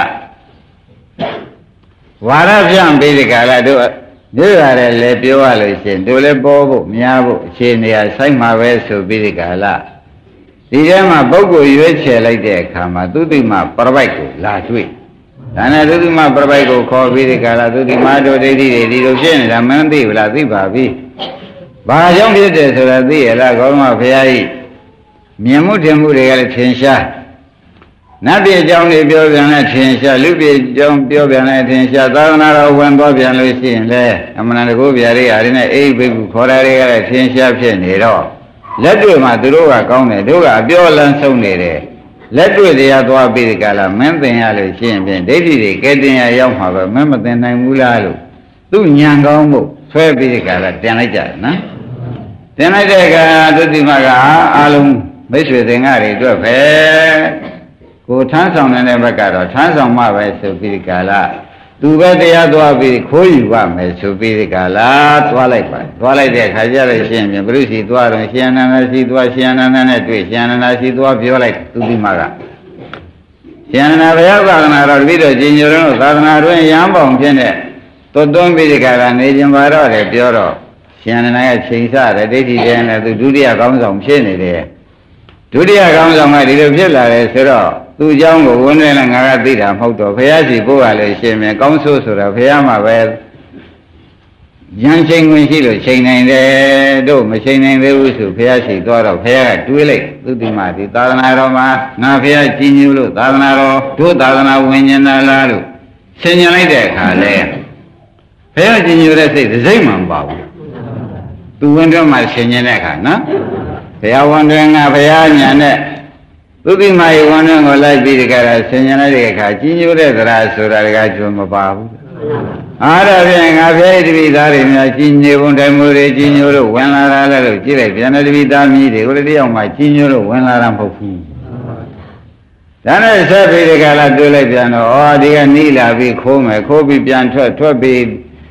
ဝါရပြန့်ပြီးဒီကလာတို့နေရတယ်လေပြောရလို့ရှိရင်တို့လည်းပေါ်ဖို့များဖို့အခြေအနေအဆိုင်မှာပဲဆိုပြီးဒီကလာဒီထဲမှာပုဂ္ဂိုလ်ရွေးချယ်လိုက်တဲ့အခါမှာသူတိမပရပိုက်ကိုလာတွေ့ဒါနဲ့သုတိမပရပိုက်ကိုခေါ်ပြီးဒီကလာသုတိမတို့ဒိဋ္ဌိတွေဒီလိုဖြစ်နေတာမင်းသိဘူးလားသိပါပြီဘာကြောင့်ဖြစ်တယ်ဆိုတာသိရလားကောင်းမဘုရားကြီးမြင်မှုထင်မှုတွေကလည်းထင်ရှားနတ်ပြည်အကြောင်းတွေပြောပြန်လဲထင်ရှားလူပြည်အကြောင်းပြောပြန်လဲထင်ရှားသာသနာတော်ဝင်သွားပြန်လို့ရှိရင်လဲအမှန်တကူဗျာတွေအားတွေနဲ့အိဘိက္ခုခေါ်တာတွေကလည်းထင်ရှားဖြစ်နေတော့လက်တွေ့မှာသူတို့ကကောင်းတယ်တို့ကအပြောလန်းဆုံးနေတယ်လက်တွေ့တရားသွားပြီးဒီကလာမင်းသင်ရလို့ရှိရင်ဖြင့်ဒိဋ္ဌိတွေကဲတင်ရရောက်မှာပဲမင်းမသင်နိုင်ဘူးလားလို့သူညံကောင်းဖို့ဆွဲပြီးဒီကလာတင်လိုက်ကြတယ်နော်တင်လိုက်တဲ့အခါသုတိမကအားလုံးမိတ်ဆွေသင်္ဃတွေအတွက်ပဲကိုထမ်းဆောင်နေတဲ့ဘက်ကတော့ထမ်းဆောင်မှပဲဆိုပြီးဒီကလာသူပဲတရားသွားပြီးခိုးယူပါမယ်ဆိုပြီးဒီကလာသွားလိုက်ပါသွားလိုက်တဲ့အခါကျတော့ရှင်ပြန်ဘုရုစီသွားတော့ရှင်အနန္ဒစီသွားရှင်အနန္ဒနဲ့တွေ့ရှင်အနန္ဒစီသွားပြောလိုက်သုတိမကရှင်အနန္ဒဘုရားသာသနာတော်တပည့်တော်ကြီးညိုတို့သာသနာတွင်ရဟန်းပေါင်းဖြစ်တဲ့သွတ်သွန်းပြီးဒီကလာနေခြင်းပါတော့တယ်ပြောတော့ရှင်အနန္ဒကချိန်ဆတဲ့ဒိဋ္ဌိတဲ့နဲ့သူဒုတိယကောင်းဆောင်ဖြစ်နေတယ်ဒုတိယကောင်းဆောင်ကဒီလိုဖြစ်လာတယ်ဆိုတော့သူ့เจ้าကိုဝန်းနေလည်းငါကသိတာမဟုတ်တော့ဘုရားရှိခိုးရလေရှင်မြင်ကောင်းဆိုးဆိုတော့ဘုရားမှာပဲဉာဏ်ချိန်ဝင်ရှိလို့ချိန်နိုင်တယ်တို့မချိန်နိုင်သေးဘူးဆိုဘုရားရှိသွားတော့ဘုရားကတွေးလိုက်သုတိမဒီသာသနာတော်မှာငါဘုရားကြီးညိုလို့သာသနာတော်တို့သာသနာဝင်ဉာဏ်လားလို့ဆင်ញံလိုက်တဲ့အခါလဲဘုရားကြီးညိုတဲ့စိတ်စိတ်မှမပါဘူးသူဝင်တော့မှဆင်ញံတဲ့အခါနော်ဘုရားဝန်တွင်ငါဘုရားညာနဲ့သုတိမယေဝန်တွင်ကိုလိုက်ပြီးဒီကရဆင်ញံလိုက်တဲ့အခါကြီးညိုတဲ့သရာဆိုတာကကျွမပါဘူးအားရဖြင့်ငါဖျဲတပိသားတွေများကြီးညိုပုံတိုင်မှုတွေကြီးညိုလို့ဝင်လာတာလည်းလို့ကြည့်လိုက်ပြန်တဲ့တပိသားမြည်တွေကိုလည်းတယောက်မှကြီးညိုလို့ဝင်လာတာမဟုတ်ဘူးဒါနဲ့ဆက်ပြီးဒီကလာတွေ့လိုက်ပြန်တော့ဩဒီကနီးလာပြီးခိုးမယ်ခိုးပြီးပြန်ထွက်ပြီး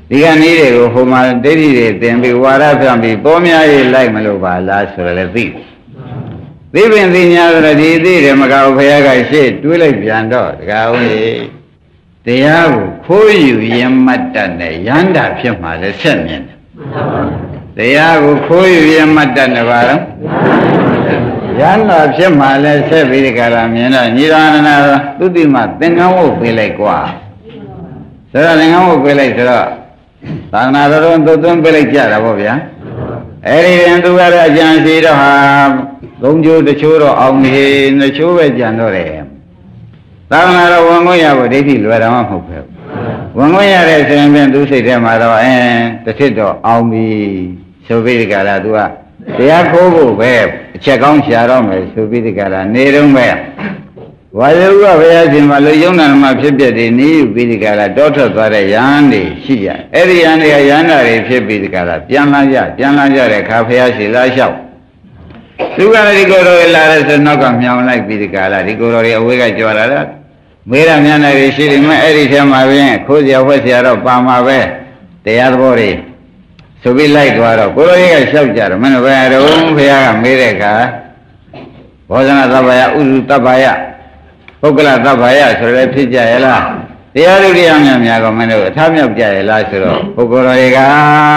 ဒီကနေ့တွေကိုဟိုမှာဒိဋ္ဌိတွေသင်ပြီးဝါဒပြန်ပြီးပေါ်များရေးလိုက်မလို့ပါလားဆိုတော့လည်းသိပင်သိညာဆိုတော့ဒီသိတယ်မကောက်ဘုရားကရှေ့တွေးလိုက်ပြန်တော့တကားဦးကြီးတရားကိုခိုးယူရင်မတ်တတ်နဲ့ရန္တာဖြစ်မှလည်းဆက်မြင်တယ်တရားကိုခိုးယူရင်မတ်တတ်နဲ့ပါတော့ရန္တာဖြစ်မှလည်းဆက်ပြီးဒီကရာမြင်တော့ညီတော်အနန္ဒာသုတိမသင်္ကန်းဝုတ်ပေးလိုက်ကွာဆိုတော့သင်္ကန်းဝုတ်ပေးလိုက်ဆိုတော့သာသနာတော်သွန်းပေးလိုက်ကြတာပေါ့ဗျာအဲ့ဒီရင်သူကတော့အကျံစီတော့ဟာသုံးချိုးတစ်ချိုးတော့အောင်နေနှစ်ချိုးပဲကြံတော့တယ်သာသနာတော်ဝန်ခွင့်ရဖို့ဒိဋ္ဌိလွယ်တော်မှမဟုတ်ပဲဝန်ခွင့်ရတဲ့ဆိုရင်ပြန်သူစိတ်ထဲမှာတော့တစ်ထစ်တော့အောင်ပြီဆိုပြီးဒီကရာသူကတရားခိုးဖို့ပဲအချက်ကောင်းရှာတော့မယ်ဆိုပြီးဒီကရာနေတော့မဲ့ဝါယုကဘုရားရှင်မှာလူယုံနာမှာဖြစ်ပြတယ်နေယူပြီးဒီကရာတောထွက်သွားတဲ့ယဟန်တွေရှိကြအဲ့ဒီယဟန်တွေကယဟန်တွေဖြစ်ပြီးဒီကရာပြန်လာကြတဲ့အခါဘုရားရှင်လာလျှောက်သူကဒီကိုယ်တော်လာတဲ့ဆိုနောက်ကမြောင်လိုက်ပြီးဒီကရာဒီကိုယ်တော်တွေအဝေးကကြွလာတာမေးရမြန်နေရှိတယ်မဲ့အဲ့ဒီထဲမှာပြင်ခိုးစရာဝှက်စရာတော့ပါမှာပဲတရားသဘောတွေဆိုပြီးလိုက်သွားတော့ကိုယ်တော်ကြီးကလျှောက်ကြတော့မင်းတို့ဘယ်တော့ဘုရားကမေးတဲ့အခါဘောဇနာသဗ္ဗယဥရုတဗ္ဗယပုဂ္ဂလသဗ္ဗယဆိုရယ်ဖြစ်ကြရဲ့လားတရားလူတရားများကမင်းတို့အထမြောက်ကြရဲ့လားဆိုတော့ပုဂ္ဂိုလ်တော်တွေက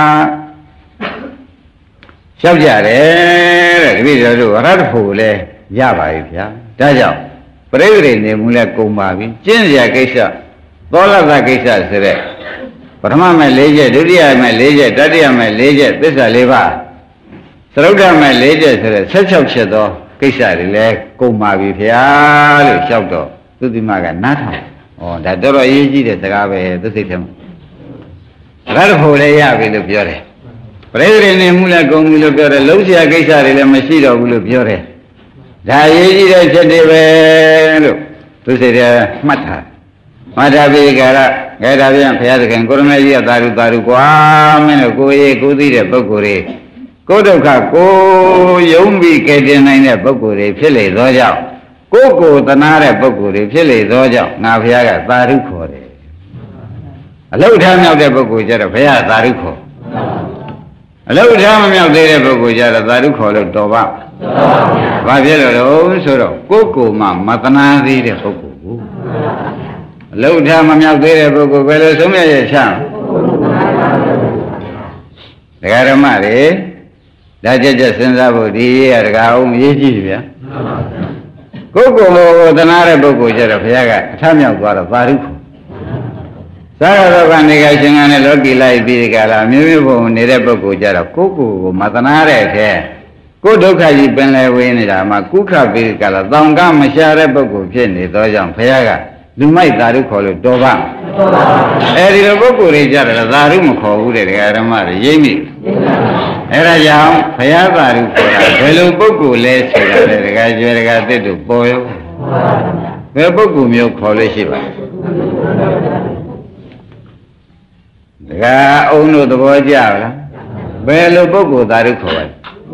လျှောက်ကြတယ်တဲ့တပည့်တော်တို့ရတ္တဖို့လဲရပါပြီဗျာဒါကြောင့်ပရိသေနေမှုလဲကုန်ပါပြီကျင့်စရာကိစ္စသောလသကိစ္စဆိုတဲ့ပထမမဲ့၄ချက်ဒုတိယမဲ့၄ချက်တတိယမဲ့၄ချက်သစ္စာ၄ပါးသရုပ်ဓမဲ့၄ချက်ဆိုတဲ့16ချက်သောကိစ္စတွေလဲကုန်ပါပြီဗျာလို့လျှောက်တော့သုတိမကနားထောင်ဩဒါတော်တော်အရေးကြီးတဲ့စကားပဲသူစိတ်ထဲမှာရတ္တဖို့လဲရပြီလို့ပြောတယ်ပရိသေနေမှုလဲကုန်ပြီလို့ပြောတယ်လုံးစရာကိစ္စတွေလည်းမရှိတော့ဘူးလို့ပြောတယ်ဒါရေးကြည့်တဲ့ချက်တွေပဲလို့သူစိတ်ထဲမှတ်ထားပြီးကြတာခဲဒါပြန်ဘုရားသခင်ကိုရမေကြီးကသာဓုကွာမင်းတို့ကိုရေးကိုသိတဲ့ပုဂ္ဂိုလ်တွေကိုဒုက္ခကိုယုံပြီးကယ်တင်နိုင်တဲ့ပုဂ္ဂိုလ်တွေဖြစ်လေသောကြောင့်ကိုသနာတဲ့ပုဂ္ဂိုလ်တွေဖြစ်လေသောကြောင့်ငါဘုရားကသာဓုခေါ်တယ်အလုထမြောက်တဲ့ပုဂ္ဂိုလ်ကျတော့ဘုရားသာဓုခေါ်အလုထမမြောက်သေးတဲ့ပုဂ္ဂိုလ်ကျတော့သာဓုခေါ်လို့တော်ပါဘာဖြစ်လို့လဲဆိုတော့ကိုမှမသနာသေးတဲ့ပုဂ္ဂိုလ်ကိုအလုထမမြောက်သေးတဲ့ပုဂ္ဂိုလ်ဘယ်လိုဆုံးမြတ်ရဲ့ချမ်းဒကာဓမ္မတွေဒါကြက်စဉ်းစားဖို့ဒီရေးရဒကာအောင်ရေးကြည့်ဗျာကိုသနာတဲ့ပုဂ္ဂိုလ်ကျတော့ဘုရားကအထမြောက်သွားတော့သာဓုခေါ်သာရတော်ကနေကရှင်ကနဲ့လောကီလိုက်ပြီးဒီကလာမျိုးပုံနေတဲ့ပုဂ္ဂိုလ်ကြတော့ကိုမသနာတဲ့အထဲကိုဒုက္ခကြီးပင်လဲဝေးနေတာမှာကုခပြီးဒီကလာတောင်ကမရှာတဲ့ပုဂ္ဂိုလ်ဖြစ်နေသောကြောင့်ဘုရားကလူမိုက်သာဓုခေါ်လို့တော်ပါအဲဒီလိုပုဂ္ဂိုလ်တွေကြတော့သာဓုမခေါ်ဘူးတဲ့ဒကာဓမ္မတွေရိပ်မိအဲဒါကြောင့်ဘုရားသာဓုခေါ်တာဘယ်လိုပုဂ္ဂိုလ်လဲဆိုတာလေဒကာကျွဲဒကာသစ်တို့ပေါ်ရောဘယ်ပုဂ္ဂိုလ်မျိုးခေါ်လို့ရှိပါဒကာအုံတို့သဘောကျလားဘယ်လိုပုဂ္ဂိုလ်သာဓုခေါ်ပါလဲ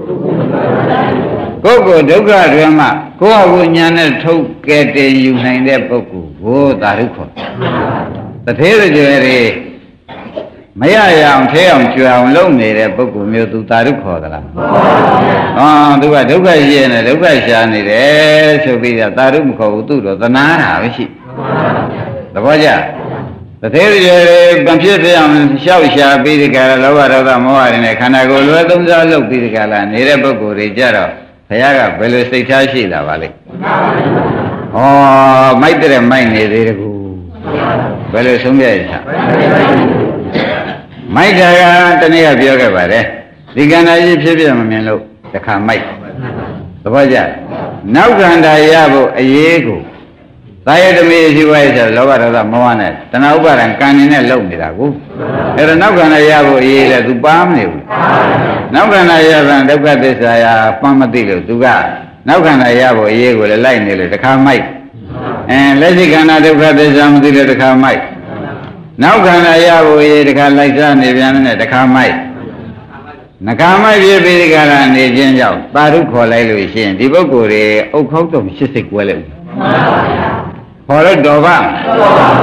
ပုဂ္ဂိုလ်ဒုက္ခတွေမှာကိုယ့်အကူညာနဲ့ထုတ်ကဲတင်ယူနိုင်တဲ့ပုဂ္ဂိုလ်ကိုသာဓုခေါ်တထေးကြွယ်တွေမရရအောင်ထဲအောင်ကြွအောင်လုပ်နေတဲ့ပုဂ္ဂိုလ်မျိုးသူသာဓုခေါ်သလားသူကဒုက္ခရှိနေဒုက္ခရှာနေတယ်ဆိုပြီးတော့သာဓုမခေါ်ဘူးသူတော့သနာတာပဲရှိသဘောကျတထေးကြွယ်တွေပံဖြစ်ပြအောင်ရှောက်ရှာပြီးဒီကရလောဘဒေါသမောဟတွေနဲ့ခန္ဓာကိုယ်လွယ်သုံးစားလုပ်ပြီးဒီကလာနေတဲ့ပုဂ္ဂိုလ်တွေကြတော့ဘုရားကဘယ်လိုစိတ်ထားရှိလာပါလိမ့်မိုက်တဲ့မိုက်နေသေးတကူဘယ်လိုဆုံးဖြတ်ရချမိုက်တာကတနေ့ကပြောခဲ့ပါတယ်ဒီကန္တာကြီးဖြစ်ပြမမြင်လို့တခါမိုက်သဘောကျနောက်ကန္တာရဖို့အရေးကိုသာယတမေရှိပါရဲ့ဆိုလောဘဒေါသမောဟနဲ့တဏှာဥပါဒံကံနေနဲ့လုံနေတာကိုအဲ့တော့နောက်ကန္တာရဖို့အရေးလဲသူပါမနေဘူးနောက်ကန္တာရတဲ့ဒုက္ခသစ္စာရာပန်းမသိလို့သူကနောက်ကန္တာရဖို့အရေးကိုလည်းလိုက်နေလို့တခါမိုက်လက်ရှိခန္ဓာဒုက္ခသစ္စာမသိလို့တခါမိုက်နောက်ခန္ဓာရဖို့အရေးတခါလိုက်စားနေပြန်တဲ့တခါမိုက်နှခါမိုက်ဖြစ်ပြီးဒီကရနေခြင်းကြောင့်သာဓုခေါ်လိုက်လို့ရှိရင်ဒီပုဂ္ဂိုလ်တွေအုတ်ခေါက်တော့ရှစ်စိတ်ကွဲလိုက်ခေါ်လို့တော်ပါ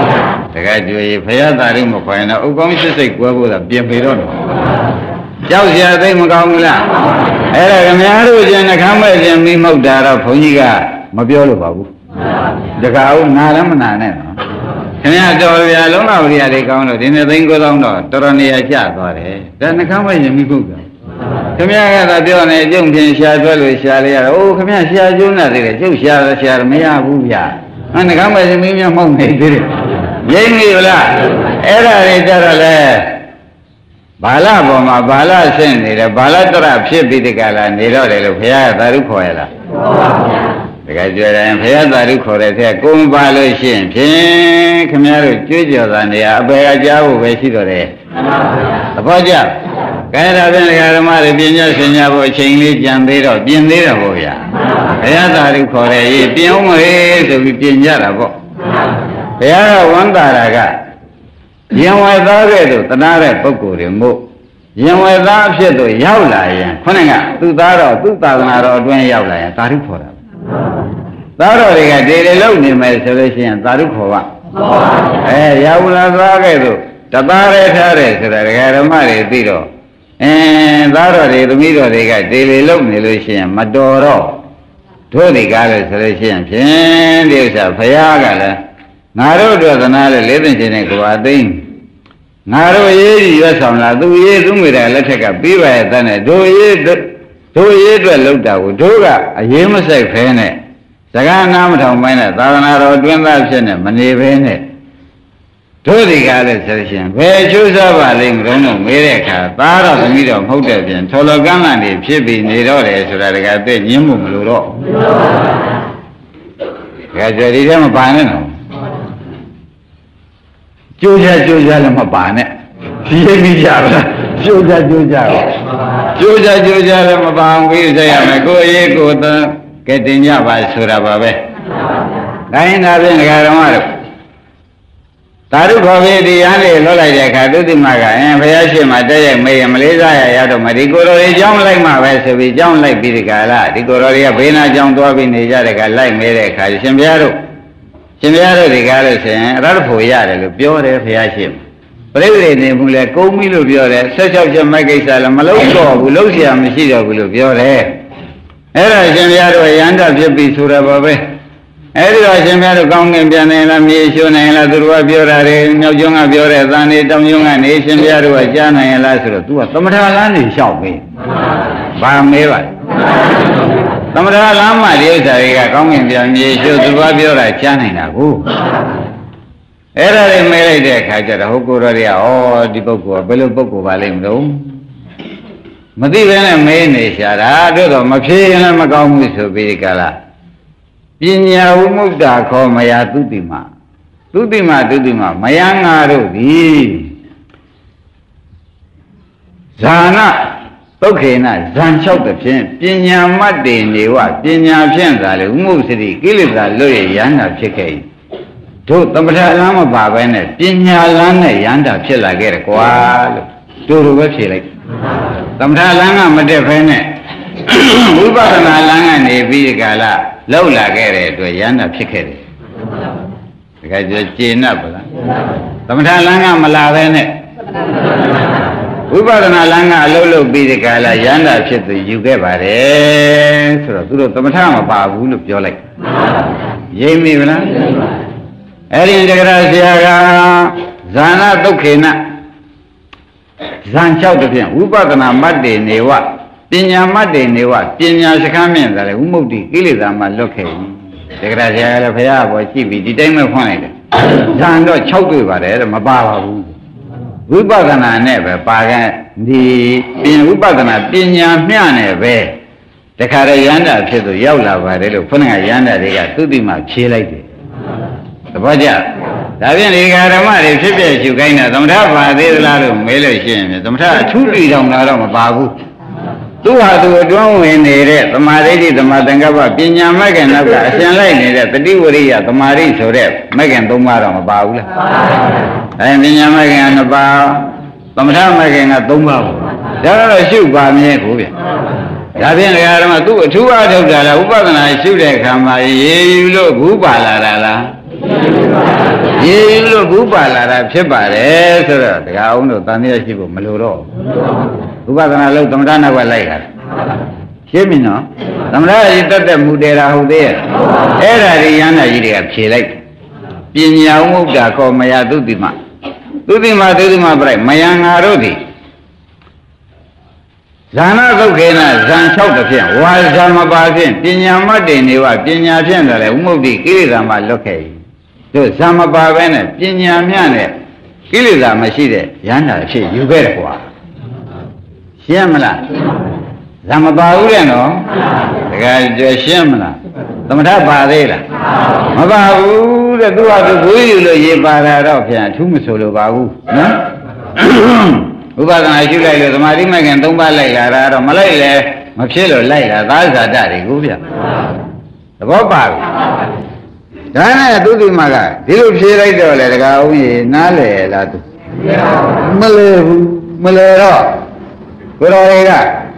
တကယ်ကြွေဖရာသာရုမခွင်တော့ဥကောင်းစစ်စိတ်ကွဲဖို့သာပြင်ပေတော့ကြောက်စရာသိမကောင်းဘူးလားအဲ့ဒါခင်ဗျားတို့ကျင်နှခမ်းမဲ့ခြင်းမိမှုတ်တာတော့ဘုန်းကြီးကမပြောလို့ပါဘူးတကယ်ဦးနာလည်းမနာနဲ့နော်ခင်ဗျားတော်ဗျာလုံးတော်ဗျာတွေကောင်းတော့ဒီနေ့သိန်း9000တော့တော်တော်နေရာကျသွားတယ်ဒါနှခမ်းမဲ့ခြင်းမိမှုတ်တာခင်ဗျားကသာပြောနေကျုံဖြင့်ရှားထွက်လို့ရှားလိုက်ရတော့အိုးခင်ဗျားရှားကျိုးနေသေးတယ်ကျုပ်ရှားမရဘူးဗျာနှခမ်းမဲ့ခြင်းမိမြတ်မှုတ်နေသေးတယ်ရင်းပြီလားအဲ့ဒါတွေကြတော့လေဘာလပေါ်မှာဘာလဆင့်နေတယ်ဘာလတရဖြစ်ပြီးဒီကလာနေတော့တယ်လို့ဘုရားကသာဓုခေါ်ရလားတကယ်ကြွယ်တယ်ဘုရားသာဓုခေါ်တဲ့တဲ့ကိုမပါလို့ရှိရင်ဖြင့်ခင်ဗျားတို့ကြွေးကြော်တာနေရာအပေအကြားဖို့ပဲရှိတော့တယ်သဘောကျကဲဒါဖြင့်ဓမ္မတွေပညာရှင်များဖို့အချိန်လေးကြံသေးတော့ပြင်သေးတော့ဘုရားဘုရားသာဓုခေါ်တဲ့ရေးပြင်အောင်မေးဆိုပြီးပြင်ကြတာပေါ့ဘုရားကဝန္တာရာကရင်ဝယ်သားကဲ့သို့တနာတဲ့ပုဂ္ဂိုလ်တွေမို့ရင်ဝယ်သားအဖြစ်သို့ရောက်လာရင်ခொနဲ့ကသူ့သားတော်သူ့သာသနာတော်အတွင်းရောက်လာရင်သာဓုခေါ်တာသားတော်တွေကဒေတွေလုံးနေမယ်ဆိုလို့ရှိရင်သာဓုခေါ်ပါရောက်လာသားကဲ့သို့တသားရဲထားတယ်ဆိုတာဒကာဓမ္မတွေသိတော့သားတော်တွေသမီးတော်တွေကဒေတွေလုံးနေလို့ရှိရင်မတော်တော့တို့ဒီကားလို့ဆိုလို့ရှိရင်ဖြင့်ဒီဥစ္စာဘုရားကလည်းငါတို့အတွက်သနာလေလေးသိချင်းနဲ့ကိုယ်အသိငါတို့ရေးကြီးရွတ်ဆောင်လာသူရေးသူမိတဲ့လက်ထက်ကပြီးပါရဲ့တဲ့တို့ရေးအတွက်လောက်တာကိုတို့ကအရေးမဆိုင်ဖဲနဲ့စကားနားမထောင်ပိုင်းနဲ့သာသနာတော်အတွင်းသားဖြစ်နေမနေဘဲနဲ့တို့ဒီကားလဲဆိုရှင်ဘယ်ချိုးစားပါလိမ့်မလို့မေးတဲ့အခါသားတော်သမီးတော်မဟုတ်တဲ့ပြင်ထော်လောကန်းကနေဖြစ်ပြီးနေတော့တယ်ဆိုတာတကယ်သိညင်းမှုမလို့တော့ဒါကြွယ်ဒီထဲမှာပါနေတော့ကျိုးချလည်းမပါနဲ့ရေးပြီးကြပါလားကျိုးချလည်းမပါအောင်ပြီးဆက်ရမယ်ကိုယ်ရေးကိုယ်သားကဲတင်ကြပါဆိုတာပါပဲဒါရင်ဒါဖြင့်ဒကာဓမ္မတို့သာဓုခေါ်ပြီးတရားလေးလွတ်လိုက်တဲ့အခါသုတိမကဘုရားရှိခိုးတက်ရိုက်မေးရင်မလေးစားရတော့မဒီကိုယ်တော်ကြီးကြောင်းလိုက်မှပဲဆိုပြီးကြောင်းလိုက်ပြီးဒီကလာဒီကိုယ်တော်ကြီးကဘေးနာကြောင်းသွားပြီးနေကြတဲ့ကလိုက်မေးတဲ့အခါရှင်ဘုရားတို့ဒီကားလို့ဆိုရင်အရဟတဖို့ရတယ်လို့ပြောတယ်ဘုရားရှိခိုးပြိဋိနေမှုလဲကုန်းပြီလို့ပြောတယ်16ချက်မိုက်ကိစ္စလည်းမလုံးတော့ဘူးလုံးเสียမရှိတော့ဘူးလို့ပြောတယ်အဲ့ဒါရှင်ဘုရားတို့ရဟန္တာဖြစ်ပြီဆိုတော့ပါပဲအဲ့ဒီတော့ရှင်ဘုရားတို့ကောင်းကင်ပြန်နိုင်လားမြေရှိုးနိုင်လားသူတို့ကပြောတာတွေမြောက်ကျွန်းကပြောတဲ့သံနေတောင်ကျွန်းကနေရှင်ဘုရားတို့ကကြားနိုင်လားဆိုတော့ तू ကသမထလမ်းနေလျှောက်မေးဘာမေးပါသမထလမ်းမှာဒီဥစ္စာတွေကကောင်းကင်ပြန်မြေရှိုးသူတို့ကပြောတာကြားနိုင်တာကိုအဲ့ဒါတွေမေးလိုက်တဲ့အခါကျတော့ဟုတ်ကိုယ်တော်တွေကဒီပုဂ္ဂိုလ်ကဘယ်လိုပုဂ္ဂိုလ်ပါလိမ့်မလို့မသိဘဲနဲ့မေးနေရှာတာတို့တော့မဖြေရင်လည်းမကောင်းဘူးဆိုပြီးကြလားပညာဝိမု ക്ത ခောမယသုတိမမယငါတို့သည်ဇာနသုခေနဇံလျှောက်တဲ့ဖြင့်ပညာမတ်တေနေဝပညာဖြင့်သာလေဥမှုစတိကိလေသာလွတ်ရရဟန္တာဖြစ်ခဲ့၏တို့သမထလမ်းမပါဘဲနဲ့ပညာလမ်းနဲ့ရဟန္တာဖြစ်လာခဲ့တယ်ကွာလို့တို့ပဲဖြေလိုက်သမထလမ်းကမတက်ဖဲနဲ့ဝိပဿနာလမ်းကနေပြီးဒီကလာလောက်လာခဲ့တဲ့အတွက်ရဟန္တာဖြစ်ခဲ့တယ်တကယ်ကျေနပ်ပါလားသမထလမ်းကမလာဘဲနဲ့ဝိပဿနာလမ်းကအလုံးလုံးပြီးဒီကလာရဟန္တာဖြစ်သူယူခဲ့ပါတယ်ဆိုတော့သူတို့သမထမပါဘူးလို့ပြောလိုက်ရိပ်မိဗလားအဲ့ဒီတက္ကရာဆရာကဇာနာသုခေနဇံလျှောက်တဲ့ဖြင့်ဝိပဿနာမတ်တေနေဝပညာမတ်တေနေဝပညာစခန်းမြင့်တယ်ဝိမု ക്തി ကိလေသာမှလွတ်ခဲ့ပြီတက္ကရာဆရာကလည်းဘုရားဘောရှိပြီဒီတိုင်းပဲဖွင့်လိုက်တယ်ဇံတော့6တွေ့ပါတယ်တဲ့မပါပါဘူးဝိပဿနာနဲ့ပဲပါခဲ့ဒီဝိပဿနာပညာမျှနဲ့ပဲတခါတည်းရဟန္တာဖြစ်သူရောက်လာပါတယ်လို့ခုနကရဟန္တာတွေကသုတိမှဖြေလိုက်တယ်သဘောကျဒါဖြင့်ဒီဃာဓမ္မတွေဖြစ်ဖြစ်ရှုခိုင်းတာသမထပါသေးသလားလို့မေးလို့ရှိရင်သမထအထူးတည်တော်လာတော့မပါဘူးသူဟာသူအတွင်းဝင်နေတဲ့သမာဓိသမာသင်္ကပ္ပပညာမဂ္ဂင်နောက်ကအရှင်လိုက်နေတဲ့တတိဝရိယသမာဓိဆိုတဲ့မဂ္ဂင်၃ပါးတော့မပါဘူးလားအဲပညာမဂ္ဂင်က2ပါးသမထမဂ္ဂင်က3ပါးပေါ့ဒါတော့ရှုပါမြဲကိုဗျဒါဖြင့်ဓမ္မသူ့အထူးအထုတ်တာလားဥပဒနာရှုတဲ့အခါမှာရေယူလို့ဘူးပါလာတာလားရေလို့ဘူးပါလာတာဖြစ်ပါတယ်ဆိုတော့တရားအောင်တို့တန်တရားရှိဖို့မလိုတော့ဥပဒနာလို့သမထနောက်ကလိုက်တာရှင်းပြီနော်သမထကြီးတက်တက်မူတယ်တာဟုတ်သေးရဲ့အဲ့ဒါဒီရဟန္တာကြီးတွေကဖြေလိုက်ပညာဝုဒ္ဓကောမယသုတိမသုတိမသုတိမပြိုက်မယံငါတို့သည်ဇာနာသုတ်ခေနဇံ6တစ်ဖြင့်ဝါဇာမပါဖြင့်ပညာမတ်တင်နေဝပညာဖြင့်တယ်လေဥမုဒ္ဓိကိလေသာမှလွတ်ခဲ့၏တို့ဇာမပါပဲနဲ့ပညာမြတ်နဲ့ကိလေသာမရှိတဲ့ရဟန္တာဖြစ်ယူခဲ့တယ်ကွာရှင်းမလားဇာမပါဘူးတဲ့နော်တကယ်ကြွရှင်းမလားသမထပါသေးလားမပါဘူးတဲ့သူကသူကိုယ်ယူလို့ရေပါတာတော့ပြန်အထူးမဆိုလိုပါဘူးနော်ဥပဒနာရှုလိုက်လို့သမာဓိမဲ့ခင်၃ပါးလိုက်လာတာတော့မလိုက်လဲမဖြစ်လို့လိုက်လာသာဇာတတွေကိုဗျသဘောပါဘူးဒါနဲ့သူဒီမှာကဒီလိုဖြေလိုက်တော့လေတကားဦးကြီးနားလေလားသူမလဲဘူးမလဲတော့ကိုတော်တွေက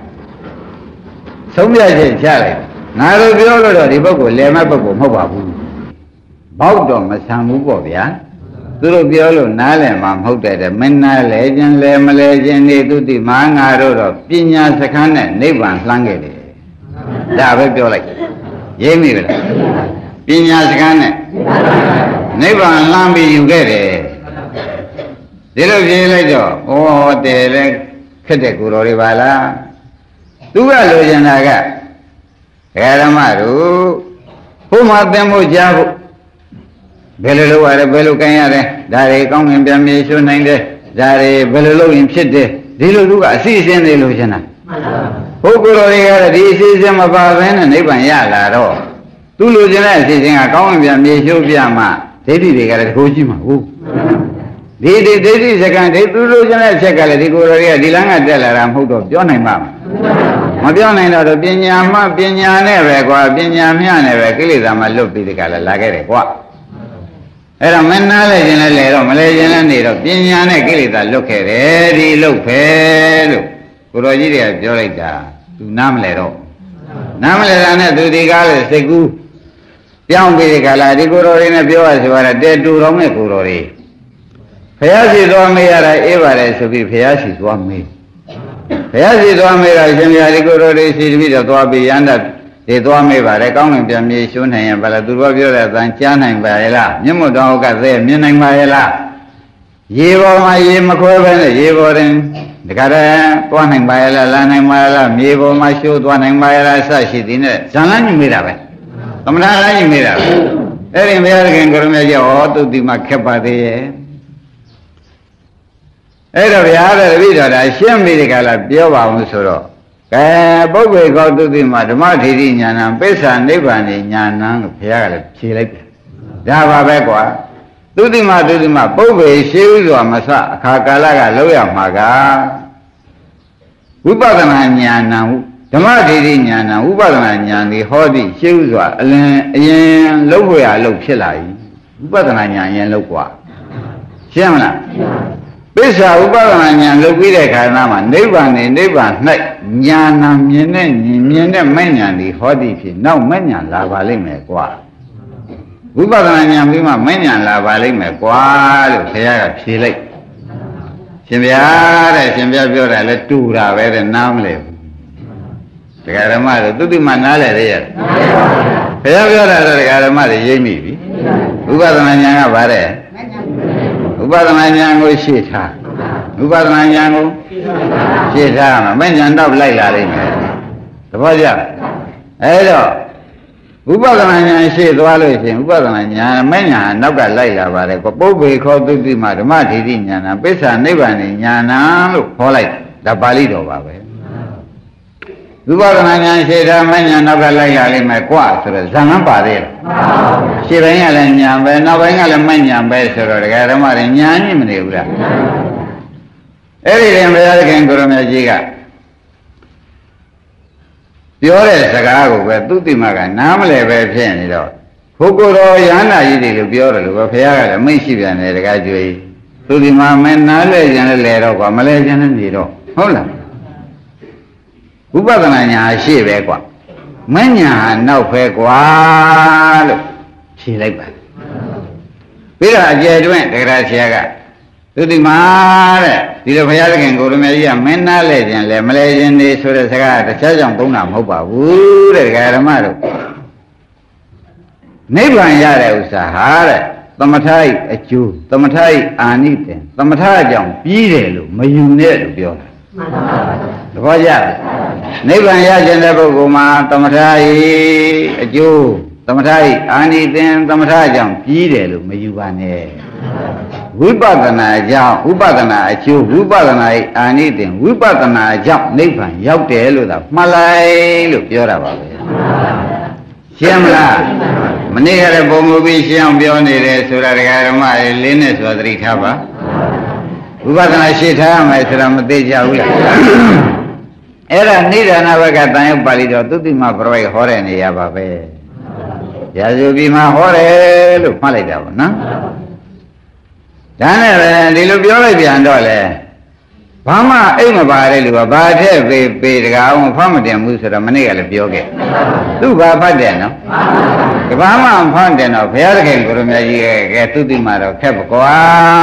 ဆုံးဖြတ်ချက်ချလိုက်ငါတို့ပြောလို့တော့ဒီပုဂ္ဂိုလ်လယ်မဲ့ပုဂ္ဂိုလ်မဟုတ်ပါဘူးဘောက်တော့မဆံဘူးပေါ့ဗျာသူတို့ပြောလို့နားလည်မှာမဟုတ်တဲ့မင်းနားလဲခြင်းလဲမလဲခြင်းနေသူတိမငါတို့တော့ပညာစခန်းနဲ့နိဗ္ဗာန်လှမ်းခဲ့တယ်ဒါပဲပြောလိုက်ရိပ်မိပြီလားပညာစခန်းနဲ့နိဗ္ဗာန်လှမ်းပြီးယူခဲ့တယ်ဒီလိုပြေးလိုက်တော့ဩတယ်လဲခက်တဲ့ကိုယ်တော်တွေပါလားသူကလိုချင်တာကဓမ္မတို့ဘုမှာသင်ဖို့ကြားဖို့ဘယ်လိုလုပ်ရတယ်ဘယ်လိုကိုင်ရတယ်ဒါတွေကောင်းငင်ပြန်ပြေရှုနိုင်တယ်ဒါတွေဘယ်လိုလုပ်ရင်ဖြစ်တယ်ဒီလိုသူကအစီအစဉ်တွေလိုချင်တာဘုရားတော်တွေကတော့ဒီအစီအစဉ်မပါဘဲနဲ့နိဗ္ဗာန်ရလာတော့သူလိုချင်တဲ့အစီအစဉ်ကကောင်းငင်ပြန်ပြေရှုပြမှဒိဋ္ဌိတွေကလည်းတကူရှိမှာဟုတ်ဒီဒိဋ္ဌိစကံဒိဋ္ဌိလိုချင်တဲ့အချက်ကလည်းဒီကိုယ်တော်တွေကဒီလမ်းကတက်လာတာမဟုတ်တော့ပြောနိုင်ပါမပြောနိုင်တော့ပညာမှပညာနဲ့ပဲကွာပညာမျှနဲ့ပဲကိလေသာမှလွတ်ပြီးဒီကလည်းလာခဲ့တယ်ကွာအဲ့တော့မနာလဲခြင်းလဲလေတော့မလဲခြင်းလဲနေတော့ပညာနဲ့ကိလေသာလွတ်ခဲ့တယ်ဒီလွတ်ပဲလို့ကိုတော်ကြီးတွေကပြောလိုက်တာသူနားမလဲတော့နားမလဲတာနဲ့သူဒီကားလေစိတ်ကူးပြောင်းပြီးဒီကလာဒီကိုတော်တွေနဲ့ပြောရဆိုရတဲ့တဲတူတော်မဲ့ကိုတော်တွေဖျားစီသွားမေးရတာအေးပါတယ်ဆိုပြီးဖျားစီသွားမေးဘုရားရှိသွားမေးတာရှင်ပြာဒီကိုယ်တော်တွေရှိပြီးတော့သွားပြီးရန္တာတွေသွားမေးပါတယ်ကောင်းကင်ပြန်ပြေရှုံးနိုင်ရင်ဘာလဲသူတို့ပြောတဲ့အတန်ကြားနိုင်ပါရဲ့လားမျက်မှောက်တော်ကသဲမြင်နိုင်ပါရဲ့လားရေပေါ်မှာရေမခွဲဘဲနဲ့ရေပေါ်တင်တခါတည်းသွားနိုင်ပါရဲ့လားလာနိုင်ပါရဲ့လားမြေပေါ်မှာရှိုးသွားနိုင်ပါရဲ့လားအစရှိသည်နဲ့ဇန်လန်းကြီးမေးတာပဲသမဏလန်းကြီးမေးတာပဲအဲ့ဒီဘုရားခင်ကိုရမေကြီးဟောသူဒီမှာခက်ပါသေးရဲ့အဲ့တော့ဗျာတဲ့တပည့်တော်ဒါရှင်းပြီးဒီကလာပြောပါအောင်ဆိုတော့ကဲပုဂ္ဂိုလ်ကောသူတိမှာဓမ္မထေရီညာဏံပိဿာနိဗ္ဗာန်ညာဏံလို့ဘုရားကလည်းဖြေလိုက်တယ်ဒါပါပဲကွာသူတိမှာပုဂ္ဂိုလ်ရှိဥစွာမစအခါကာလကလောက်ရမှာကဝိပဿနာညာဏံဓမ္မထေရီညာဏံဝိပဿနာညာန်ဒီဟောသည့်ရှိဥစွာအရင်လောက်ဖို့ရလို့ဖြစ်လာပြီဝိပဿနာညာရင်လောက်ကွာရှင်းမလားပိဿာဥပဒနာဉာဏ်လုပ်ပြီးတဲ့ခါမှာနိဗ္ဗာန်နဲ့နိဗ္ဗာန်၌ဉာဏ်မြင်တဲ့မဲ့ဉာဏ်ဒီဟောသည်ဖြစ်နောက်မဲ့ဉာဏ်လာပါလိမ့်မယ်ကွာဝိပဿနာဉာဏ်ပြီးမှမဲ့ဉာဏ်လာပါလိမ့်မယ်ကွာလို့ဘုရားကဖြေလိုက်ရှင်ဗျာတဲ့ရှင်ဗျာပြောတာလဲတူတာပဲတဲ့နားမလဲဘူးတရားဓမ္မတို့သူတိမနားလဲတဲ့ရတယ်ဘုရားပြောတာတော့တရားဓမ္မတွေရိပ်မိပြီဝိပဿနာဉာဏ်ကဗါတဲ့ဥပဒနာဉာဏ်ကိုရှေ့ထားဥပဒနာဉာဏ်ကိုရှေ့ထားမှာမဲ့ဉာဏ်တော့လိုက်လာလိမ့်မယ်သဘောကျအဲ့တော့ဥပဒနာဉာဏ်ရှေ့သွားလို့ရှိရင်ဥပဒနာဉာဏ်မဲ့ဉာဏ်နောက်ကလိုက်လာပါတယ်ပုပ္ပေခောသုတိမှာဓမ္မထေတိဉာဏ်ပိဿာနိဗ္ဗာန်ဉာဏ်လို့ခေါ်လိုက်ဒါပါဠိတော်ပါပဲဥပဒနာဉာဏ်ရှေ့ထားမဲ့ဉာဏ်နောက်ကလိုက်လာလိမ့်မယ်ကွာဆိုတော့ဇံလန်းပါသေးလားရှေ့ပိုင်းကလည်းဉာဏ်ပဲနောက်ပိုင်းကလည်းမဲ့ဉာဏ်ပဲဆိုတော့ဒကာဓမ္မတွေဉာဏ်ကြီးမနေဘူးလားအဲ့ဒီရင်ဘုရားခင်ကိုရမကြီးကပြောတဲ့စကားကိုပဲသူတိမကနားမလဲပဲဖြစ်နေတော့ဘုကိုယ်တော်ယန္တာကြီးတွေလို့ပြောတယ်လို့ပဲဘုရားကလည်းမိတ်ရှိပြန်တယ်ဒကာကျွေးသူဒီမှာမနားလဲခြင်းလည်းလဲတော့ကွာမလဲခြင်းလည်းနေတော့ဟုတ်လားဝိပဿနာဉာဏ်ရှိပဲကွာမဉာဏ်နောက်ပဲကွာလို့ဖြေလိုက်ပါပြီးတော့အကျယ်တွင်တရားဆရာကသူဒီမှာတဲ့ဒီလိုဘုရားသခင်ကိုရမေကြီးကမင်းနာလဲခြင်းလဲမလဲခြင်းနေဆိုတဲ့စကားတခြားကြောင့်သုံးတာမဟုတ်ပါဘူးတဲ့ဓမ္မတို့နိဗ္ဗာန်ရတဲ့ဥစ္စာဟာတဲ့သမထ၏အကျိုးသမထ၏အာနိသင်သမထအကြောင်းပြီးတယ်လို့မယူနဲ့လို့ပြောတာမှန်ပါပါသဘောကျလားနိဗ္ဗာန်ရခြင်းတဲ့ပုဂ္ဂိုလ်မှာသမထ၏အကျိုးသမထ၏အာနိသင်သမထအကြောင်းပြီးတယ်လို့မယူပါနဲ့ဝိပဿနာအကြောင်းဝိပဿနာအကျိုးဝိပဿနာ၏အာနိသင်ဝိပဿနာအကြောင်းနိဗ္ဗာန်ရောက်တယ်လို့သာမှတ်လိုက်လို့ပြောတာပါပဲရှင်းမလားမနေ့ကလည်းပုံမူပြီးရှင်းအောင်ပြောနေတယ်ဆိုတာဓမ္မတွေလေးနဲ့ဆိုတာသတိထားပါဝိပဿနာရှင်းထားရမယ်ဆိုတာမသိကြဘူးလားအဲ့ဒါနိဒာနဘကတန်ရုပ်ပါဠိတော်သုတိမပရိဟောတဲ့နေရာပါပဲရာဇူပြီးမှဟောတယ်လို့မှတ်လိုက်တာပေါ့နော်ဒါနဲ့ပဲဒီလိုပြောလိုက်ပြန်တော့လေဘာမှအိမ်မပါတဲ့လူကဘာထက်ပေးတကားအောင်ဖတ်မတင်ဘူးဆိုတော့မနေ့ကလည်းပြောခဲ့သူဘာဖတ်တယ်နော်ဘာမှမဖတ်တယ်တော့ဘုရားသခင်ကိုရမကြီးရဲ့သုတိမတော့ခက်ပါကွာ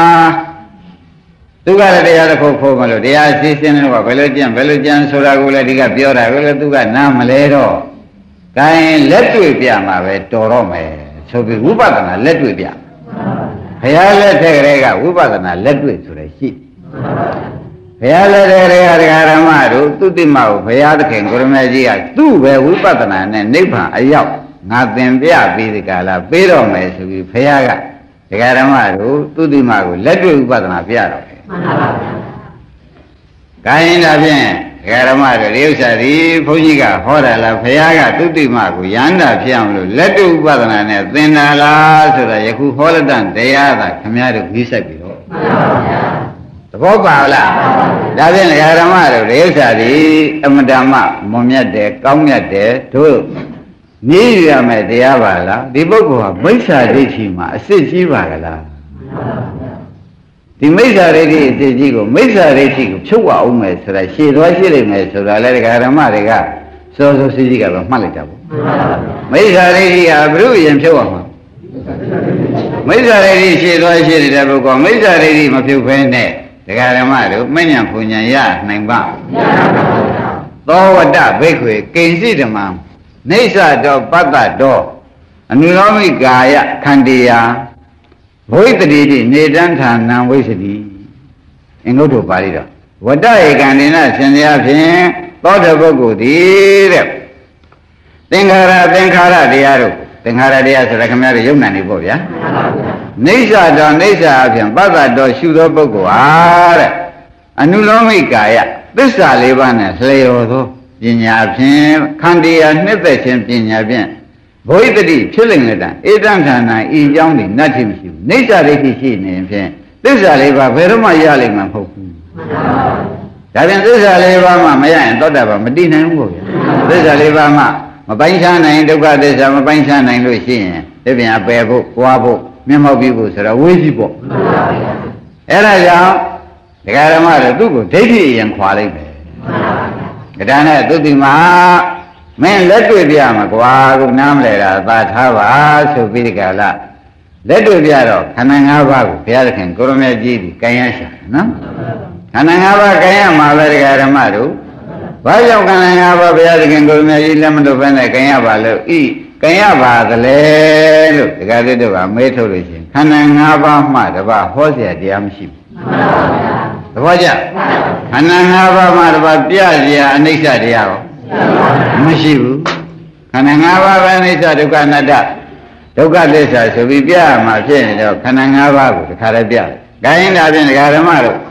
သူကလည်းတရားတစ်ခုခိုးမလို့တရားရှင်းရှင်းလေးကဘယ်လိုကြံဆိုတာကိုလည်းဒီကပြောတာကိုလည်းသူကနားမလဲတော့ဒါရင်လက်တွေ့ပြမှာပဲတော်တော့မယ်ဆိုပြီးဝိပဿနာလက်တွေ့ပြဘုရားလက်ထက်ကလေးကဝိပဿနာလက်တွေ့ဆိုရရှိဘုရားလက်ထက်ကလေးကဓမ္မတို့သုတိမကိုဘုရားသခင်ကိုရမကြီးကသူ့ပဲဝိပဿနာနဲ့နိဗ္ဗာန်အရောက်ငါသင်ပြပြီးဒီကလာပေးတော့မယ်ဆိုပြီးဘုရားကဓမ္မတို့သုတိမကိုလက်တွေ့ဝိပဿနာပြတော့တယ်မှန်ပါပါ။ကိုင်းဒါဖြင့်ဓမ္မတို့ဒီဥစ္စာဒီဘုန်းကြီးကဟောတာလားဘုရားကသုတိမကိုရဟန္တာဖြစ်အောင်လို့လက်တွေ့ဥပဒနာနဲ့သင်တာလားဆိုတာယခုဟောလက်တန်တရားသာခမည်းတော်ကြီးဆိုင်ပြီတော့မှန်ပါဗျာသဘောပါလားဒါဖြင့်ဓမ္မတို့ဒီဥစ္စာဒီအမတမမွန်မြတ်တယ်ကောင်းမြတ်တယ်တို့မြည်ရမယ်တရားပါလားဒီပုဂ္ဂိုလ်ဟာမိစ္ဆာဒိဋ္ဌိမှာအစစ်ကြီးပါကလားဒီမိစ္ဆာဒိဋ္ဌိအစစ်ကြီးကိုမိစ္ဆာဒိဋ္ဌိကိုဖြုတ်ရအောင်မယ်ဆိုတာရှည်သွားရှိလိမ့်မယ်ဆိုတာလေဓမ္မတွေကစောစောစီးစီးကတော့မှတ်လိုက်တာပေါ့မိစ္ဆာဒိဋ္ဌိကဘုရုရင်ဖြုတ်ရမှာမိစ္ဆာဒိဋ္ဌိရှည်သွားရှိတဲ့ပုဂ္ဂိုလ်မိစ္ဆာဒိဋ္ဌိမဖြုတ်ဘဲနဲ့ဓမ္မတို့မဉ္ဇဉ်ပူဉ္ဇဉ်ရနိုင်ပါသောဝတ္တဘိက္ခွေကိဉ္စိဓမ္မနေသတောပတ္တတောအနုလောမိကာယခန္တီယာဝိတ္တိတိနေတံဌာနံဝိသတိအင်္ဂုတ္တပါဠိတော်ဝတ္တဧကန္တိနရှင်တရားဖြင့်သောတပုဂ္ဂိုလ်သည်တဲ့သင်္ခါရတရားတို့သင်္ခါရတရားဆိုတာခင်ဗျားတို့ယုံနာနေပေါ့ဗျာနေသတောနေသအဖြင့်ပတ္တတောရှုသောပုဂ္ဂိုလ်ဟာတဲ့အနုလောမိကာယသစ္စာလေးပါးနဲ့လျော်သောပညာဖြင့်ခန္တီယာနှစ်သက်ခြင်းပညာဖြင့်ဘဝိတ္တိဖြစ်လိမ့်မယ်တန်ဧတံဌာနဤเจ้าနေနတ်တိမရှိဘူးနေသဒိဋ္ဌိရှိနေဖြင့်သစ္စာလေးပါးဘယ်တော့မှရလိမ့်မှာမဟုတ်ဘူးဒါပြန်သစ္စာလေးပါးမှမရရင်သောတာပန်မတည်နိုင်ဘူးပေါ့ဗျာသစ္စာလေးပါးမှမပိုင်းခြားနိုင်ဒုက္ခသစ္စာမပိုင်းခြားနိုင်လို့ရှိရင်ဒီပြန်အပယ်ဖို့ပွားဖို့မျက်မှောက်ပြုဖို့ဆိုတော့ဝေးကြီးပေါ့အဲ့ဒါကြောင့်ဓမ္မတို့သူ့ကိုဒိဋ္ဌိရင်ခွာလိုက်တယ်ဒါနဲ့သုတိမမင်းလက်တွေ့ပြမှာကွာခုနားမလဲတာသာထားပါဆိုပြီးဒီကလာလက်တွေ့ပြတော့ခန္ဓာ၅ပါးကိုဘုရားသခင်ကိုရမေကြီးဒီကံရရှာနော်ခန္ဓာ၅ပါးကံရမှာပဲဓမ္မတို့ဘာကြောင့်ခန္ဓာ၅ပါးဘုရားသခင်ကိုရမေကြီးလက်မလွတ်ဘဲနဲ့ကံရပါလို့ဤကံရပါသလဲလို့ဒကာသစ်တို့ကမေးထုတ်လို့ရှိရင်ခန္ဓာ၅ပါးမှတပါဟောเสียတရားမရှိဘူးသဘောကျခန္ဓာ၅ပါးမှတပါပြเสียအနိစ္စတရားရောမရှိဘူးခန္ဓာ၅ပါးပဲအနိစ္စဒုက္ခအနတ္တဒုက္ခသစ္စာဆိုပြီးပြရမှာဖြစ်နေတော့ခန္ဓာ၅ပါးကိုတခါတည်းပြတယ်။ဒါရင်ဒါဖြင့်ဒကာဓမ္မတို့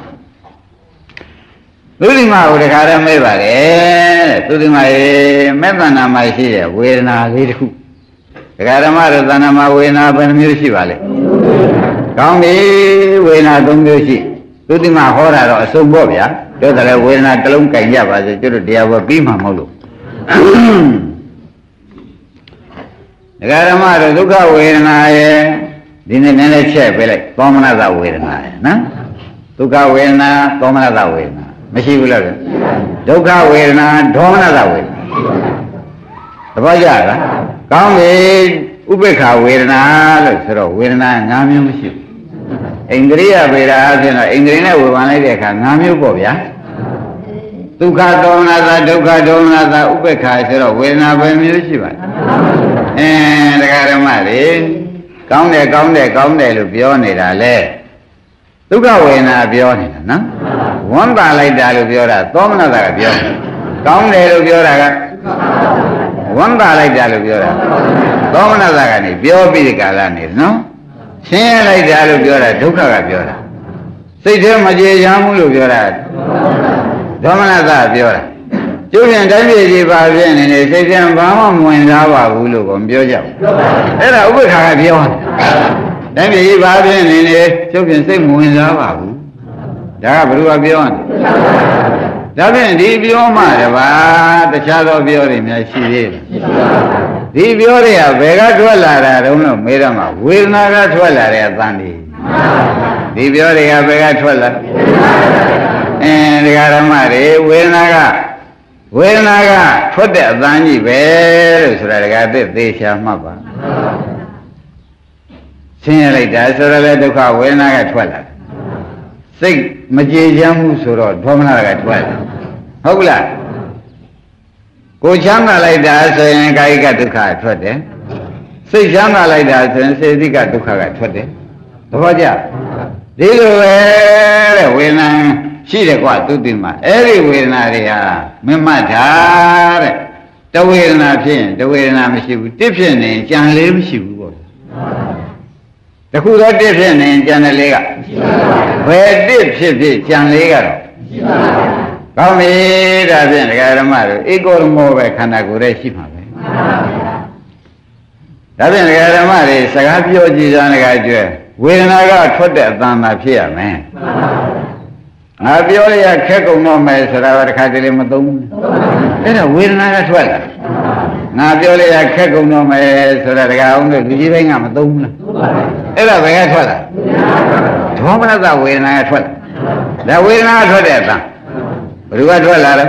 သုတိမကိုတခါတည်းမေးပါလေတဲ့သုတိမရေမေတ္တနာမှာရှိတဲ့ဝေဒနာလေးတစ်ခုဒကာဓမ္မတို့သဏ္ဍာန်မှာဝေဒနာဘယ်နှမျိုးရှိပါလဲ။ကောင်းပြီဝေဒနာ၃မျိုးရှိသုတိမဟောတာတော့အစုံပေါ့ဗျာတို့တယ်ဝေဒနာတစ်လုံးကြိုင်ကြပါစေကျွတ်တို့တရားဘောပြီးမှမဟုတ်လို့ဒကာဓမ္မတို့ဒုက္ခဝေဒနာရဲ့ဒီနေ့နည်းနည်းချက်ပေးလိုက်သောမနတဝေဒနာရဲ့နော်ဒုက္ခဝေဒနာသောမနတဝေဒနာမရှိဘူးလားဒုက္ခဝေဒနာဒေါမနတဝေဒနာသဘောကျလားကောင်းပြီဥပေက္ခဝေဒနာလို့ဆိုတော့ဝေဒနာ၅မျိုးမရှိဘူးဣန္ဒြိယဗေဒအဖြစ်တော့ဣန္ဒြေနဲ့ဝေဘာလိုက်တဲ့အခါ၅မျိုးပေါ့ဗျာဒုက္ခဒေါမနတာဒုက္ခဒေါမနတာဥပေက္ခဆိုတော့ဝေဒနာပဲမျိုးရှိပါတယ်တရားဓမ္မတွေကောင်းတယ်ကောင်းတယ်ကောင်းတယ်လို့ပြောနေတာလေဒုက္ခဝေဒနာပြောနေတာနော်ဝမ်းသာလိုက်တာလို့ပြောတာသောမနတာကပြောတယ်ကောင်းတယ်လို့ပြောတာကဝမ်းသာလိုက်တာလို့ပြောတာသောမနတာကနေပြောပြီးဒီကာလနေနော်ဆင်းရဲလိုက်တာလို့ပြောတာဒုက္ခကပြောတာစိတ်ထဲမကြေချမ်းဘူးလို့ပြောတာဒေါမနတာပြောတာကျိုးပြန်တိုင်းပြည်ကြီးပါပြင်းနေနေစိတ်ပြန်ဘာမှမဝင်စားပါဘူးလို့ကောပြောကြဘူးအဲ့ဒါဥပ္ပခါကပြောတယ်တိုင်းပြည်ကြီးပါပြင်းနေနေကျိုးပြန်စိတ်မဝင်စားပါဘူးဒါကဘယ်လိုပြောလဲဒါဖြင့်ဒီပြောမှတပါတခြားသောပြောတွေများရှိသေးတယ်ဒီပြောတွေကဘယ်ကထွက်လာတာတုံးလို့မေးတော့မှဝေဒနာကထွက်လာတဲ့အသံဒီပြောတွေကဘယ်ကထွက်လာတရားဓမ္မတွေဝေဒနာကထွက်တဲ့အသံကြီးပဲလို့ဆိုတာတကယ်သေချာမှတ်ပါဆင်းရဲလိုက်တာဆိုတော့လေဒုက္ခဝေဒနာကထွက်လာစိတ်မကြေချမ်းဘူးဆိုတော့ဒေါမနကထွက်လာဟုတ်လားကိုချမ်းသာလိုက်တာဆိုရင်ကာယကဒုက္ခထွက်တယ်စိတ်ချမ်းသာလိုက်တာဆိုရင်စေတိကဒုက္ခကထွက်တယ်သဘောကျဒီလိုပဲတဲ့ဝေဒနာရှိတယ်ကွာသူသိမှာအဲ့ဒီဝေဒနာတွေဟာမမှတ်တာတဲ့တဝေဒနာဖြစ်ရင်တဝေဒနာမရှိဘူးတစ်ဖြစ်နေကြံလေးမရှိဘူးပေါ့တခုတော့တစ်ဖြစ်နေကြံတဲ့လေးကဘယ်တစ်ဖြစ်ဖြစ်ကြံလေးကတော့ကောင်းပြီဒါဖြင့်ဒကာဓမ္မတို့ဧကောရမောပဲခန္ဓာကိုယ်ရဲ့ရှိမှာပဲဒါဖြင့်ဒကာဓမ္မတွေစကားပြောကြည့်ကြတဲ့အခါကျဝေဒနာကထွက်တဲ့အတန်မှဖြစ်ရမယ်ငါပြောရခက်ကုန်တော့မယ်ဆိုတာကတခါတလေမသုံးဘူးအဲ့ဒါဝေဒနာကထွက်လာငါပြောရခက်ကုန်တော့မယ်ဆိုတာတခါအောင်လို့လူကြီးတိုင်းကမသုံးဘူးလားအဲ့ဒါဘယ်ကထွက်လာဒေါမနတဝေဒနာကထွက်လာဒါဝေဒနာကထွက်တဲ့အတန်ဘယ်သူကထွက်လာလဲ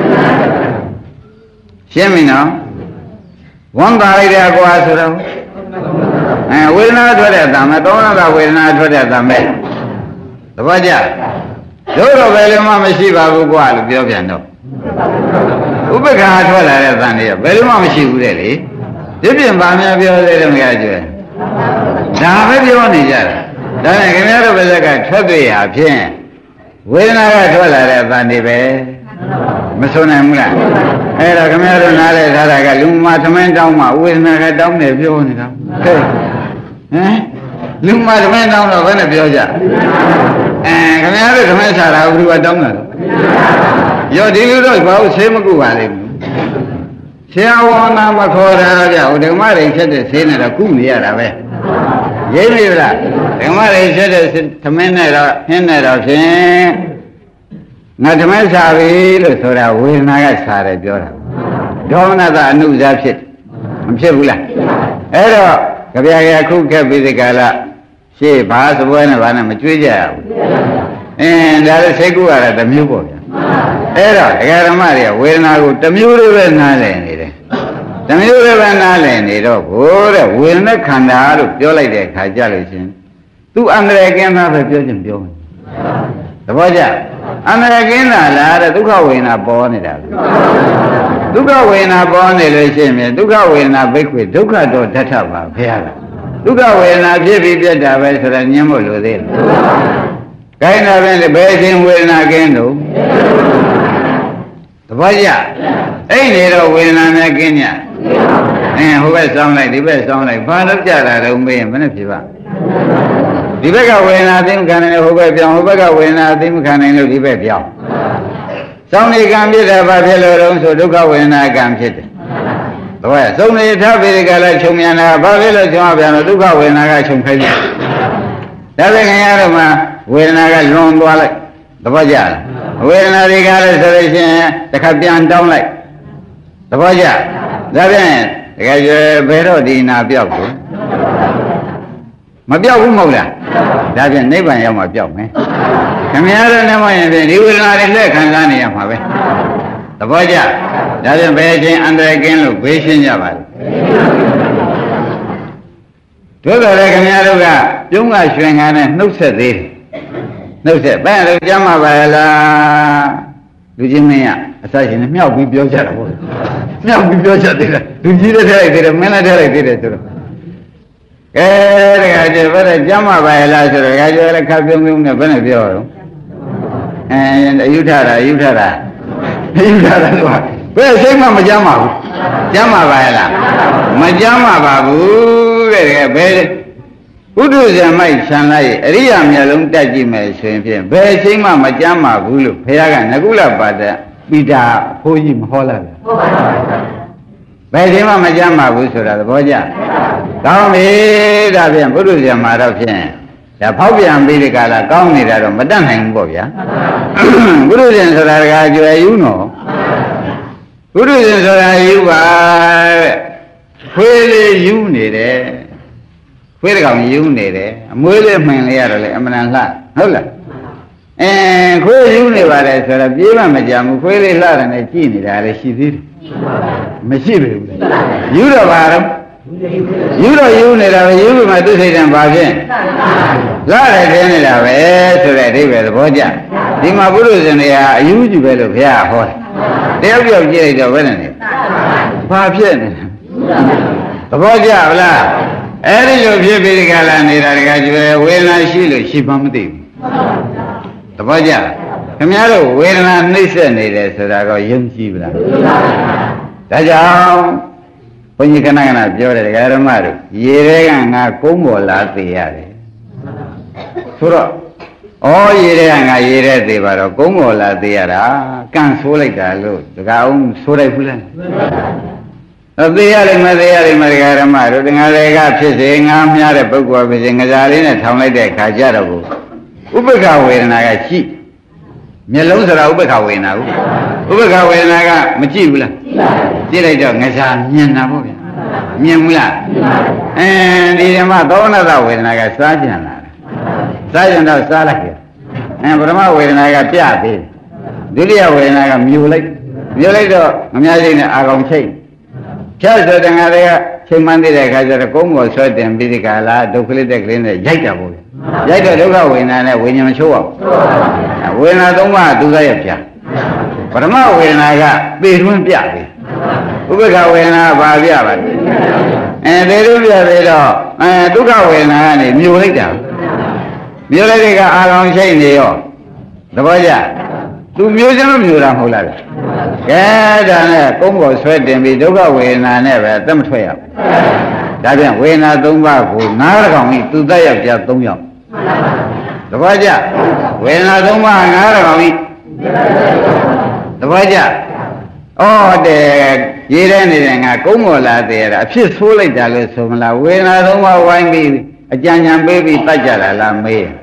ရှင်းပြီနော်ဝမ်းသာလိုက်တယ်ကွာဆိုတော့ဝေဒနာထွက်တဲ့အတန်မဲ့သောမနတဝေဒနာထွက်တဲ့အတန်မဲ့သဘောကျတို့တော့ဘယ်လိုမှမရှိပါဘူးကွာလို့ပြောပြန်တော့ဥပ္ပခါထွက်လာတဲ့အတန်တွေကဘယ်လိုမှမရှိဘူးတဲ့လေဒီပြင်ဗာများပြောသေးတယ်မကြကျွဲဒါပဲပြောနေကြတာဒါနဲ့ခင်ဗျားတို့ဘက်ကထွက်တွေ့ရဖြင့်ဝေဒနာကထွက်လာတဲ့အတန်တွေပဲမဆုံးနိုင်ဘူးလားအဲ့တော့ခင်ဗျားတို့နားလဲထားတာကလူမသမင်းတောင်းမှဝေဒနာကတောင်းတယ်ပြောနေတာဟဲ့လူမသမင်းတောင်းတော့ဘယ်နဲ့ပြောကြခင်ဗျားတို့သမင်းစားတာဘယ်သူကတောင်းတာလဲရောဒီလူတော့ဘာလို့ဆေးမကုပါလိမ့်မလို့ဆရာဝန်နာမခေါ်တာကြဟိုဓမ္မရိချက်တဲ့ဆေးနဲ့တော့ကုနေရတာပဲရိပ်ပြီလားဓမ္မရိချက်တဲ့သမင်းနဲ့တော့ဟင်းနဲ့တော့ဖြင့်ငါဓမ္မစားပြီလို့ဆိုတာဝေဒနာကစားတယ်ပြောတာဒေါမနတအနုဇာဖြစ်မဖြစ်ဘူးလားအဲ့တော့ကြပြရခုခက်ပြီးဒီကလာရှေ့ဘာစပွဲနဲ့ဘာနဲ့မကြွေးကြရဘူးဒါလည်းစိတ်ကူရတာတစ်မျိုးပေါ့ဗျာအဲ့တော့ဒကာဓမ္မတွေကဝေဒနာကိုတစ်မျိုးလိုပဲနားလည်နေတယ်တစ်မျိုးလိုပဲနားလည်နေတော့ဘိုးတဲ့ဝေဒနာခန္ဓာလို့ပြောလိုက်တဲ့အခါကြလို့ရှင်သူအန္တရာယ်ကင်းတာပဲပြောခြင်းပြောမယ်သဘောကျအန္တရာယ်ကင်းတာလားတဲ့ဒုက္ခဝေဒနာပေါ်နေတာဒုက္ခဝေဒနာပေါ်နေလို့ရှိရင်ဒုက္ခဝေဒနာဘိက္ခွေဒုက္ခတော့ဓာတ်ထပါဖရာဒုက္ခဝေဒနာဖြစ်ပြီးပြတ်တာပဲဆိုတာညင်းဖို့လိုသေးတယ်။ခိုင်းတာပဲဘယ်ချင်းဝေဒနာကင်းလို့သဘောကျအဲ့နေတော့ဝေဒနာများကင်းညဟိုဘက်ဆောင်းလိုက်ဒီဘက်ဆောင်းလိုက်ဘာလို့ကြတာတော့မေးရင်မနဲ့ဖြစ်ပါဒီဘက်ကဝေဒနာသိမခံနိုင်လို့ဟိုဘက်ပြောင်းဟိုဘက်ကဝေဒနာသိမခံနိုင်လို့ဒီဘက်ပြောင်းစောင်းနေကံဖြစ်တယ်ဘာဖြစ်လို့တော့ဆိုဒုက္ခဝေဒနာကံဖြစ်တယ်သဘောစုံနေထပ်ပြီးဒီကလည်းခြုံမြန်တာဘာဖြစ်လို့ခြုံရပြန်လို့ဒုက္ခဝေဒနာကခြုံခိုင်းတယ်ဒါပေမဲ့ခင်ဗျားတို့မှာဝေဒနာကလွန်သွားလိုက်သဘောကျလားဝေဒနာတွေကလည်းဆိုလို့ရှိရင်တစ်ခါပြန်တောင်းလိုက်သဘောကျဒါဖြင့်တကယ်ကျေဘယ်တော့ဒီနာပြောက်ကိုမပြောက်ဘူးမဟုတ်လားဒါဖြင့်နိဗ္ဗာန်ရောက်မှပြောက်မယ်ခင်ဗျားတို့နဲ့မှရင်ဖြင့်ဒီဝေဒနာတွေလက်ခံစားနေရမှာပဲသဘောကျဒါဖြင့်ဘယ်အချိန်အန္တရာယ်ကင်းလို့ဘေးရှင်းကြပါလဲတို့တော်လည်းခင်ဗျားတို့ကပြုံးကရွှင်ခံနဲ့နှုတ်ဆက်သေးတယ်နှုတ်ဆက်ဘယ်လိုကြမ်းမှာပါလားလူချင်းမင်းကအစရှင်နဲ့မြောက်ပြီးပြောကြတာပေါ့မြောက်ပြီးပြောကြသေးတယ်လူကြီးတဲ့ထဲလိုက်သေးတယ်မင်းလည်းထဲလိုက်သေးတယ်ဆိုတော့ကဲတခါကျဘယ်ကြမ်းမှာပါလားဆိုတော့တခါကျလည်းခပ်ပြုံးပြုံးနဲ့ဘယ်နဲ့ပြောတော့အယုထတာလို့ဘယ်စိတ်မှမကြမ်းပါဘူးကြမ်းမှာပါလားမကြမ်းမှာပါဘူးတဲ့ဘယ်ဘုဒ္ဓဇံမိုက်ဆံလိုက်အရိယာမျက်လုံးတက်ကြည့်မယ်ဆိုရင်ဖြင့်ဘယ်စိတ်မှမကြမ်းပါဘူးလို့ဘုရားကနကုလပါဒပိတာအဖိုးကြီးမဟောလာဘူးဟုတ်ပါဘူးဘယ်စိတ်မှမကြမ်းပါဘူးဆိုတာသဘောကျကောင်းပြီဒါဖြင့်ဘုဒ္ဓဇံမှာတော့ဖြင့်ဒါဖောက်ပြန်ပြီးဒီကလာကောင်းနေတာတော့မတတ်နိုင်ဘူးပေါ့ဗျာဘုဒ္ဓဇံဆိုတာကကြွယ်ယူနော်ဘုဒ္ဓဇံဆိုတာယူပါတဲ့ခွေးလေးယူနေတယ်ခွေးတကောင်ယူနေတယ်အမွေးလေးမှင်လေးရတော့လေအမှန်လှဟုတ်လားခွေးယူနေပါတယ်ဆိုတော့ပြေးမှမကြဘူးခွေးလေးလှတယ်နဲ့ကြည့်နေတာလည်းရှိသေးတယ်မရှိဘူးယူတော့ပါတော့ယူတော့ယူနေတာပဲယူပြီးမှသူစိတ်တံပါဖြင့်လှတယ်ထင်းနေတာပဲဆိုတဲ့အဓိပ္ပာယ်သဘောကျဒီမှာဘုရုဇဉ်တွေကအယူကြည့်ပဲလို့ဘုရားဟောတယ်တယောက်ကြည့်လိုက်တော့ဘယ်နဲ့နေဘာဖြစ်နေသဘောကျဗလားအဲ့ဒီလိုဖြစ်ပြီးဒီကလာနေတာတကယ်ကျွဲဝေဒနာရှိလို့ရှိမှမသိဘူးသဘောကျခင်ဗျားတို့ဝေဒနာနှိမ့်ဆက်နေတယ်ဆိုတာကယုံကြည်ဗလားဒါကြောင့်ဘုန်းကြီးခဏခဏပြောတယ်ဒကာဓမ္မတို့ရေထဲကငါကုန်းပေါ်လာသေးရတယ်ဆိုတော့ရေထဲကငါရေထဲသေးပါတော့ကုန်းပေါ်လာသေးရတာကန့်ဆိုးလိုက်တာလို့ဒကာအောင်ဆိုလိုက်ဘူးလားသေးရလိမ့်မယ်ဒကာဓမ္မတို့ငါတွေကဖြစ်စေငါမြားတဲ့ပုဂ္ဂိုလ်ဖြစ်စေငစားလေးနဲ့ထောင်လိုက်တဲ့ခါကြတော့ကိုဥပ္ပခဝေဒနာကရှိမျက်လုံးဆိုတာဥပ္ပခဝေဒနာဥပ္ပခဝေဒနာကမကြည့်ဘူးလားကြည့်လိုက်တော့ငစားမြင်တာပေါ့ဗျာမြင်ဘူးလားဒီဓမ္မသောဏတဝေဒနာကစားကြံလာစားကြံတော့စားလိုက်တယ်ပထမဝေဒနာကပြသေးဒုတိယဝေဒနာကမြူလိုက်တော့အများကြီးနဲ့အာကောင်ချိတ်ဖြတ်ဆိုတဲ့ငါတွေကချိန်မှန်းသေးတဲ့အခါကျတော့ကုန်းပေါ်ဆွဲတင်ပြီးဒီကလာဒုက္ခလေးတက်ကလေးနဲ့ရိုက်တာပေါ့ရိုက်တော့ဒုက္ခဝေဒနာနဲ့ဝိညာဉ်မချိုးအောင်ဝေဒနာသုံးပါးသူသားရပြပထမဝေဒနာကပေတွင်းပြပြီဥပ္ပခဝေဒနာဘာပြပါလဲပေတွင်းပြသေးတော့ဒုက္ခဝေဒနာကနေမြူလိုက်တာမြူလိုက်တဲ့ကအာကောင်ချိတ်နေရောသဘောကျသူမြူစလို့မြူတာမဟုတ်လားကဲဒါနဲ့ကုန်းပေါ်ဆွဲတင်ပြီးဒုက္ခဝေဒနာနဲ့ပဲသက်မထွက်ရဘူးဒါပြန်ဝေဒနာ၃ပါးကို၅ကောင်ကြီးသူသက်ရောက်ကြ၃ယောက်သဘောကျဝေဒနာ၃ပါး၅ကောင်ကြီးသဘောကျတဲ့ရေးတဲ့နေတဲ့ငါကုန်းပေါ်လာသေးရတာအဖြစ်ဆိုးလိုက်တာလို့ဆိုမလားဝေဒနာ၃ပါးဝိုင်းပြီးအကြံဉာဏ်ပေးပြီးတတ်ကြတာလားမေး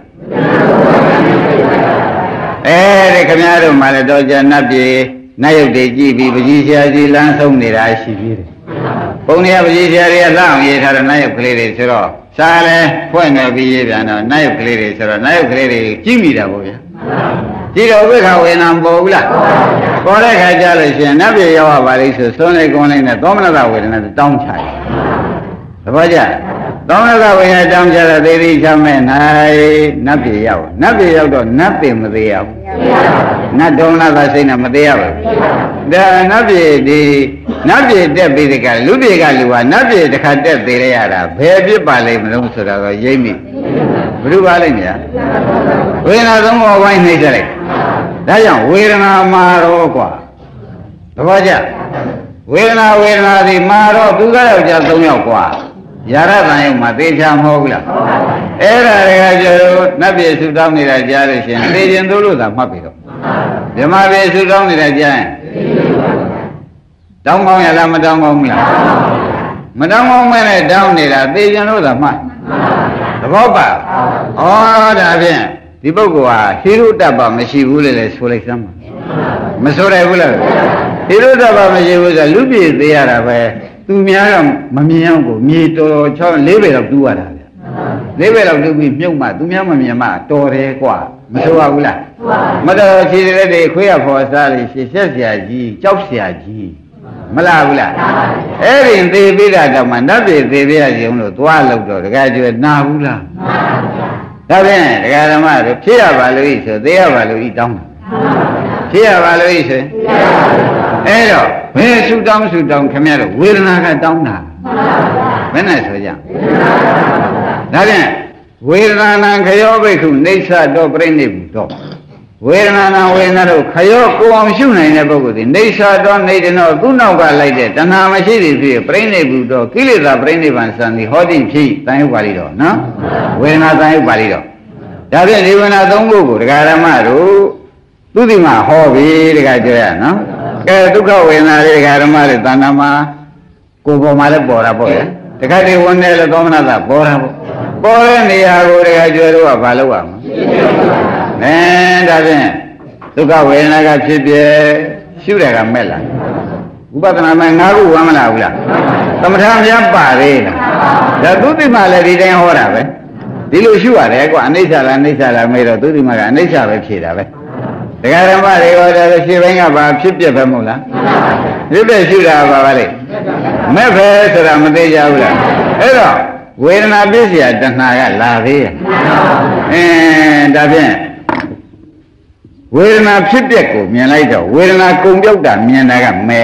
တဲ့ခင်ဗျားတို့မှလည်းတော့ကျနတ်ပြည်နတ်ရုပ်တွေကြည့်ပြီးပကြီးဆရာကြီးလမ်းဆုံးနေတာရှိသေးတယ်။ဘုံတွေကပကြီးဆရာတွေကလှအောင်ရေးထားတဲ့နတ်ရုပ်ကလေးတွေဆိုတော့စားလဲဖွင့်နေပြီးရေးပြန်တော့နတ်ရုပ်ကလေးတွေဆိုတော့နတ်ရုပ်ကလေးတွေကြည့်မိတာပေါ့ဗျာ။ကြည့်တော့ဝိခဝေနာမပေါ်ဘူးလား။ပေါ်တဲ့ခါကျလို့ရှိရင်နတ်ပြည်ရောက်ရပါလိမ့်ဆိုစွန်းလေးကွန်းလေးနဲ့သောမနတဝေဒနာတောင်းချတယ်။သဘောကျသောမနတဝေဒနာတောင်းချတဲ့သေတိချမဲ့နိုင်နတ်ပြည်ရောက်နတ်ပြည်ရောက်တော့နတ်ပြည်မသေးရဘူးနတ်ဒေါမနသာစိတ်နဲ့မသေးရဘူးဒါနတ်ပြည်ဒီနတ်ပြည်တက်ပြီးတဲ့ကလူပြည်ကလူဟာနတ်ပြည်တစ်ခါတက်သေးရတာဘယ်ဖြစ်ပါလိမ့်မလို့ဆိုတော့ရိမ့်မိဘယ်လိုပါလိမ့်များဝေဒနာသုံးပါးဝိုင်းနှိမ့်ကြလိုက်ဒါကြောင့်ဝေဒနာမှာတော့ကွာသဘောကျဝေဒနာဒီမှာတော့သူကယောက်ျား၃ယောက်ကွာရာရတန်ရုံမှာသေချာမဟုတ်ဘူးလားအဲ့ဒါတွေကကျတော့နတ်ပြည်ဆူတောင်းနေတာကြားလို့ရှင်သေခြင်းသို့လို့သာမှတ်ပြီတော့မြမပြည်ဆူတောင်းနေတာကြားရင်တောင်းကောင်းရလားမတောင်းကောင်းဘူးလားမတောင်းကောင်းမဲနဲ့တောင်းနေတာသေခြင်းလို့သာမှတ်သဘောပါဒါဖြင့်ဒီပုဂ္ဂိုလ်ဟာဟိရုတ္တပမရှိဘူးလေဆိုလိုက်စမ်းပါမဆိုရဘူးလားဟိရုတ္တပမရှိဘူးဆိုလူပြည်သေးရတာပဲသူများတော့မမြင်အောင်ကိုမြေတော်ချောင်း၄ပေလောက်တူးရတာဗျ၄ပေလောက်တူးပြီးမြုပ်မှသူများမမြင်မှတော်တယ်กว่าမဆိုရဘူးလားမတော်ခြေတဲ့တွေခွေးရဖော်စားလေးရှက်ဆရာကြီးကြောက်ဆရာကြီးမလားဘူးလားအဲ့ဒီသေပြီးတာတော့မှနတ်ပြည်သေပြရစီအောင်လို့သွားလို့တော့တကယ်ကျွဲနာဘူးလားဒါဖြင့်ဒကာဓမ္မတို့ဖြစ်ရပါလို့ဤဆိုသေရပါလို့ဤတောင်းတာဖြစ်ရပါလို့ဤဆိုအဲ့တော့ဘယ်ဆူတောင်းခင်ဗျားတို့ဝေဒနာကတောင်းတာဘယ်နဲ့ဆိုကြဒါဖြင့်ဝေဒနာနံခယောဘိက္ခုနေသတောပြိဋိဘုတော့ဝေဒနာနာဝေဒနာတို့ခယောကိုအောင်ရှုနိုင်တဲ့ပုဂ္ဂိုလ်ဒီနေသတောနေတနောသူ့နောက်ကလိုက်တဲ့တဏှာမရှိသည်ဖြစ်ပြိဋိဘုတော့ကိလေသာပြိဋိဘံစံသည်ဟောတိဖြစ်တန်ရုပ်ပါဠိတော်နော်ဝေဒနာတန်ရုပ်ပါဠိတော်ဒါဖြင့်ဒီဝေဒနာသုံးခုကိုဒကာဓမ္မတို့သူဒီမှာဟောပြီဒကာပြောရနော်ကဲဒုက္ခဝေဒနာတွေဒကာဓမ္မတွေတဏှာမှာကိုယ်ပေါ်မှာလည်းပေါ်တာပေါ့လေတခါတည်းဝင်တယ်လို့သောမနတာပေါ်တာပေါ့ပေါ်တဲ့နေရာကိုဒကာကျွဲတို့ကဘာလုပ်ရမလဲဒါဖြင့်ဒုက္ခဝေဒနာကဖြစ်ပြရှုတယ်ကမဲ့လားဥပဒနာမဲ့၅ခုဝမ်းမလားဘူးလားသမထများပါသေးလားဒါသူတိမှလည်းဒီတိုင်းဟောတာပဲဒီလိုရှုရတယ်ကွာအနိစ္စလားမေးတော့သူတိမှကအနိစ္စပဲဖြေတာပဲဒကာဓမ္မတွေဟောတယ်ရှင်းပိုင်းကဘာဖြစ်ပြပဲမဟုတ်လားဖြစ်ပြရှုတာပါလေမဲ့ပဲဆိုတာမသေးကြဘူးလားအဲ့တော့ဝေဒနာပြည့်စရာတဏှာကလာသေးရဲ့ဒါဖြင့်ဝေဒနာဖြစ်ပျက်ကိုမြင်လိုက်တော့ဝေဒနာကုံပြောက်တာမြင်တာကမဲ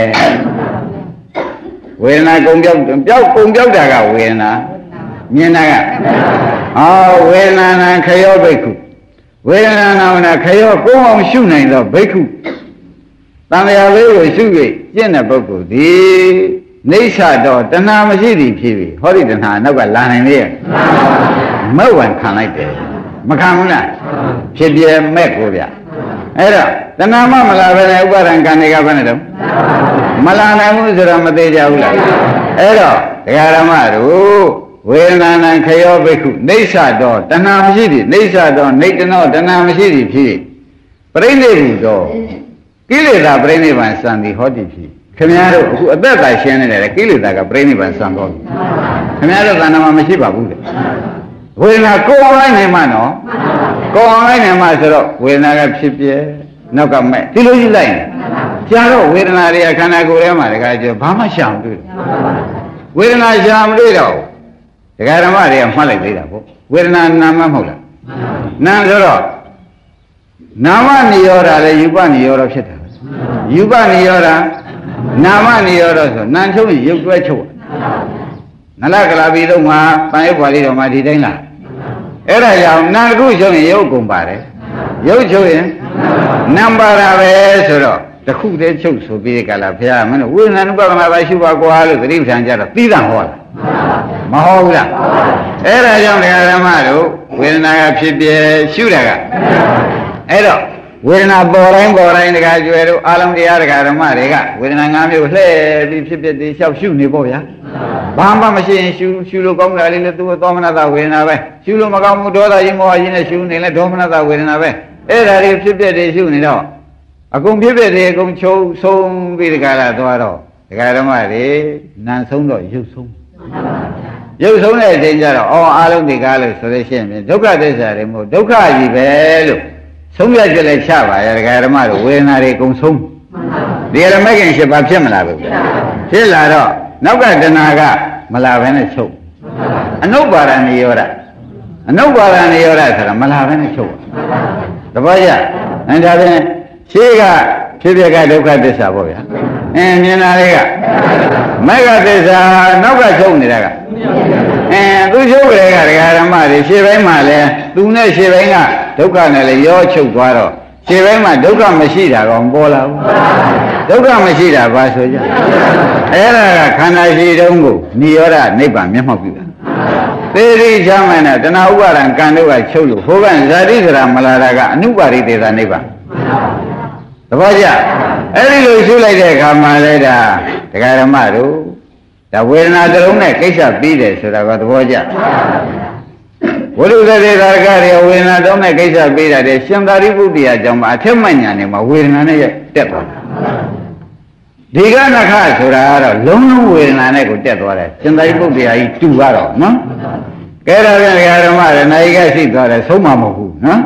ဝေဒနာကုံပြောက်ကုံပြောက်တာကဝေဒနာမြင်တာကဝေဒနာနာခယောဘိက္ခုဝေဒနာနာခယောကိုအောင်ရှုနိုင်တော့ဘိက္ခုတန်လျာလေးကိုရှု၍ကျင့်တဲ့ပုဂ္ဂိုလ်ဒီနေဆတော့တဏှာမရှိသည်ဖြစ်ပြီဟောဒီတဏှာနောက်ကလာနိုင်လေမက်ဝင်ခံလိုက်တယ်မခံဘူးလားဖြစ်ပြမဲ့ကိုဗျအဲ့တော့တဏှာမမလာဘဲနဲ့ဥပါဒံကံတွေကဘယ်နဲ့တော့မလာနိုင်ဘူးဆိုတော့မသေးကြဘူးလားအဲ့တော့ဒကာဓမ္မတို့ဝေဒနာနံခယောဘိက္ခုနေဆတော့တဏှာမရှိသည်နေဆတော့နေတနောတဏှာမရှိသည်ဖြစ်ပြိဋိဘုတော့ကိလေသာပြိဋိဘံစံသည်ဟောတိဖြစ်ခင်ဗျားတို့အခုအသက်သာရှင်းနေတယ်ကိလေသာကပြိဋိဘံစံတော့ခင်ဗျားတို့သဏ္ဍာန်မှာမရှိပါဘူးလေဝေဒနာကိုယ်အောင်လိုက်နေမှနော်ကိုယ်အောင်လိုက်နေမှဆိုတော့ဝေဒနာကဖြစ်ပြနောက်ကမဲ့ဒီလိုကြီးလိုက်နေကြာတော့ဝေဒနာတွေအခန္ဓာကိုယ်ထဲမှာတခါကျဘာမှရှာမတွေ့ဝေဒနာရှာမတွေ့တော့ဒကာဓမ္မတွေကမှတ်လိုက်သေးတာပေါ့ဝေဒနာနာမမဟုတ်လားနာဆိုတော့နာမနိရောဓလည်းယူပနိရောဓဖြစ်တာယူပနိရောဓနာမနိရောဓဆိုနာချုပ်ရုပ်တွဲချုပ်နလကလာပြီးတော့မှပန်ရုပ်ပါဠိတော်မှာဒီတိုင်းလားအဲ့ဒါကြောင့်နာကုချုပ်ရင်ရုပ်ကုန်ပါတယ်ရုပ်ချုပ်ရင်နံပါတာပဲဆိုတော့တခုတည်းချုပ်ဆိုပြီးကြလားဘုရားမင်းတို့ဝိညာဉ်ဥပဒနာပါရှုပါကွာလို့သတိပဋ္ဌာန်ကြတော့သီးသန့်ဟောတာမဟောဘူးလားအဲ့ဒါကြောင့်ဒကာဓမ္မတို့ဝေဒနာကဖြစ်ပြရှုတာကအဲ့တော့ဝေဒနာပေါ်တိုင်းဒကာကျွယ်တို့အာလုံးတရားဒကာဓမ္မတွေကဝေဒနာ၅မျိုးလှည့်ပြီးဖြစ်ပြသေးလျှောက်ရှုနေပေါ့ဗျာဘာမှမရှိရင်ရှုလို့ကောင်းတာလေးလည်းသူ့သောမနတဝေဒနာပဲရှုလို့မကောင်းဘူးဒေါသကြီးမောဟကြီးနဲ့ရှုနေလဲဒေါမနတဝေဒနာပဲအဲ့ဒါတွေဖြစ်ပြသေးရှုနေတော့အကုန်ဖြစ်ပြသေးအကုန်ချုပ်ဆုံးပြီးဒကာလာသွားတော့ဒကာဓမ္မတွေနန်ဆုံးတော့ရုပ်ဆုံးတဲ့အချိန်ကျတော့အာလုံးဒီကားလို့ဆိုလို့ရှိရင်ဒုက္ခသစ္စာတွေမို့ဒုက္ခကြီးပဲလို့ဆုံးဖြတ်ချက်လည်းချပါရဲ့ဒကာဓမ္မတို့ဝေဒနာတွေအကုန်ဆုံးဒီရမဂ်ခင်7ပါးဖြစ်မလားဘူးဖြစ်လာတော့နောက်ကတဏှာကမလာဘဲနဲ့ချုပ်အနုပါဒနိရောဓဆိုတာမလာဘဲနဲ့ချုပ်တပည့်ရဒါဖြင့်ရှေးကဖြစ်ပြကဒုက္ခသစ္စာပေါ့ဗျာမြင်လာလေးကမဂ္ဂသစ္စာနောက်ကချုပ်နေတာကသူချုပ်ကြတဲ့ကဒကာဓမ္မတွေရှေ့ပိုင်းမှာလဲသူနဲ့ရှေ့ပိုင်းကဒုက္ခနဲ့လည်းရောချုပ်သွားတော့ရှေ့ပိုင်းမှာဒုက္ခမရှိတာကောင်ပေါ်လာဘူးဒုက္ခမရှိတာဘာဆိုကြအဲ့ဒါကခန္ဓာရှိတုံးကိုနိရောဓနိဗ္ဗာန်မျက်မှောက်ပြုတာသေရိချမ်းမှန်တဲ့တဏှာဥပါဒံကံတို့ကချုပ်လို့ဟိုကဇာတိဆိုတာမလာတာကအနုပါရိသေသာနိဗ္ဗာန်သဘောကျအဲ့ဒီလိုရှုလိုက်တဲ့အခါမှာလဲဒါဒကာဓမ္မတို့ဒါဝေဒနာတစ်လုံးနဲ့ကိစ္စပြီးတယ်ဆိုတာကသဘောကျဝိရုဒ္ဓဒေသာကတွေဝေဒနာတစ်လုံးနဲ့ကိစ္စပြီးတာတဲ့ရှင်သာရိပုတ္တရာကြောင့်အထက်မှညာနေမှာဝေဒနာနဲ့တက်သွားတာဒီကနခဆိုတာကတော့လုံးလုံးဝေဒနာနဲ့ကိုတက်သွားတယ်ရှင်သာရိပုတ္တရာကြီးတူကတော့နော်ကဲဒါပြန်ဒကာဓမ္မတွေနိုင်ကရှိသွားတယ်ဆုံးမမဟုတ်ဘူးနော်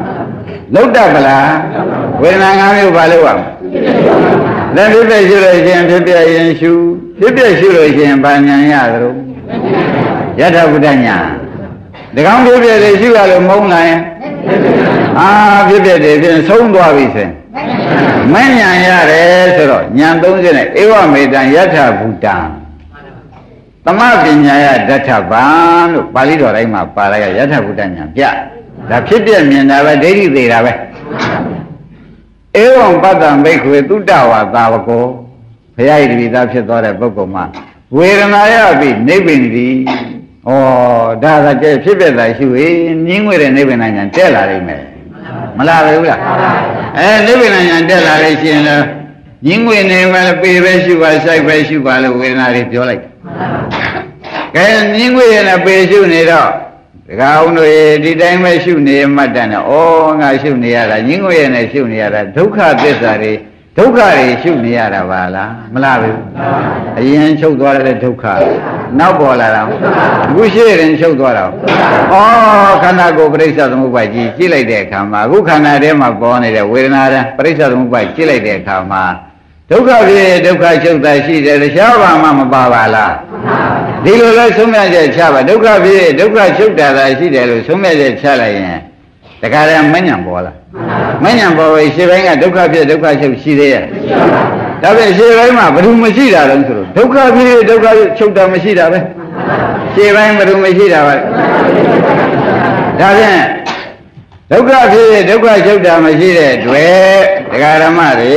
လောက်တတ်ပလားဝေဒနာ၅မျိုးဘာလို့ရမလဲဖြစ်ဖြစ်ရှုလို့ရှိရင်ဖြစ်ဖြစ်ရင်ရှုဖြစ်ဖြစ်ရှုလို့ရှိရင်ဘာဉာဏ်ရသလဲယထာဘုဒ္ဓဉာဏ်ဒီကောင်ဖြစ်ဖြစ်တွေရှုရလို့မုန်းလာရင်ဖြစ်ဖြစ်တွေဖြင့်ဆုံးသွားပြီဆိုရင်မဉဏ်ရတယ်ဆိုတော့ဉာဏ်30နဲ့ဧဝမေတံယထာဘုဒ္ဓံသမပညာယဒဋ္ဌဗံလို့ပါဠိတော်တိုင်းမှာပါလိုက်ရယထာဘုဒ္ဓဉာဏ်ပြဒါဖြစ်ပြမြင်တာပဲဒိဋ္ဌိသေးတာပဲဧဝံပတ္တံဘိက္ခွေသုတ္တဝါသာဝကောဘုရားဤတပိသားဖြစ်သွားတဲ့ပုဂ္ဂိုလ်မှာဝေဒနာယပိနိဗ္ဗိန္တိဩဒါကကျဖြစ်ပြတာရှိရင်ငြင်းငွေတဲ့နိဗ္ဗာန်ဉာဏ်တက်လာနိုင်မယ်မလားပဲဘူးလားနိဗ္ဗာန်ဉာဏ်တက်လာလို့ရှိရင်တော့ငြင်းငွေနေပါလေပေပဲရှိပါစိုက်ပဲရှိပါလို့ဝေဒနာတွေပြောလိုက်ကဲငြင်းငွေရဲ့ပေရှုနေတော့ဒကာအောင်တို့ဒီတိုင်းပဲရှုနေမှတ်တယ်ဩငါရှုနေရတာငြင်းငွေရဲ့နဲ့ရှုနေရတာဒုက္ခသစ္စာတွေဒုက္ခတွေရှုနေရတာပါလားမလားဘူးအရင်ချုပ်သွားတဲ့ဒုက္ခနောက်ပေါ်လာတာအခုရှိရင်ချုပ်သွားတာခန္ဓာကိုယ်ပရိစ္ဆေသမုပ္ပါဒ်ကြီးကြည့်လိုက်တဲ့အခါမှာအခုခန္ဓာထဲမှာပေါ်နေတဲ့ဝေဒနာတည်းပရိစ္ဆေသမုပ္ပါဒ်ကြည့်လိုက်တဲ့အခါမှာဒုက္ခဖြစ်ဒုက္ခချုပ်တာရှိတယ်တခြားဘာမှမပါပါလားဒီလိုလဲဆုံးဖြတ်ချက်ချပါဒုက္ခဖြစ်ဒုက္ခချုပ်တာသာရှိတယ်လို့ဆုံးဖြတ်ချက်ချလိုက်ရင်တခါတည်းမဉဏ်ပေါ်လာမဉဏ်ပေါ်ပြီးရှေ့ပိုင်းကဒုက္ခဖြစ်ဒုက္ခချုပ်ရှိသေးရဲ့ဒါပေမဲ့ရှေ့ပိုင်းမှာဘယ်သူမရှိတာလဲဆိုတော့ဒုက္ခဖြစ်ဒုက္ခချုပ်တာမရှိတာပဲရှေ့ပိုင်းဘယ်သူမရှိတာပါဒါဖြင့်ဒုက္ခဖြစ်ဒုက္ခချုပ်တာမရှိတဲ့တွေ့ဒကာဓမ္မတွေ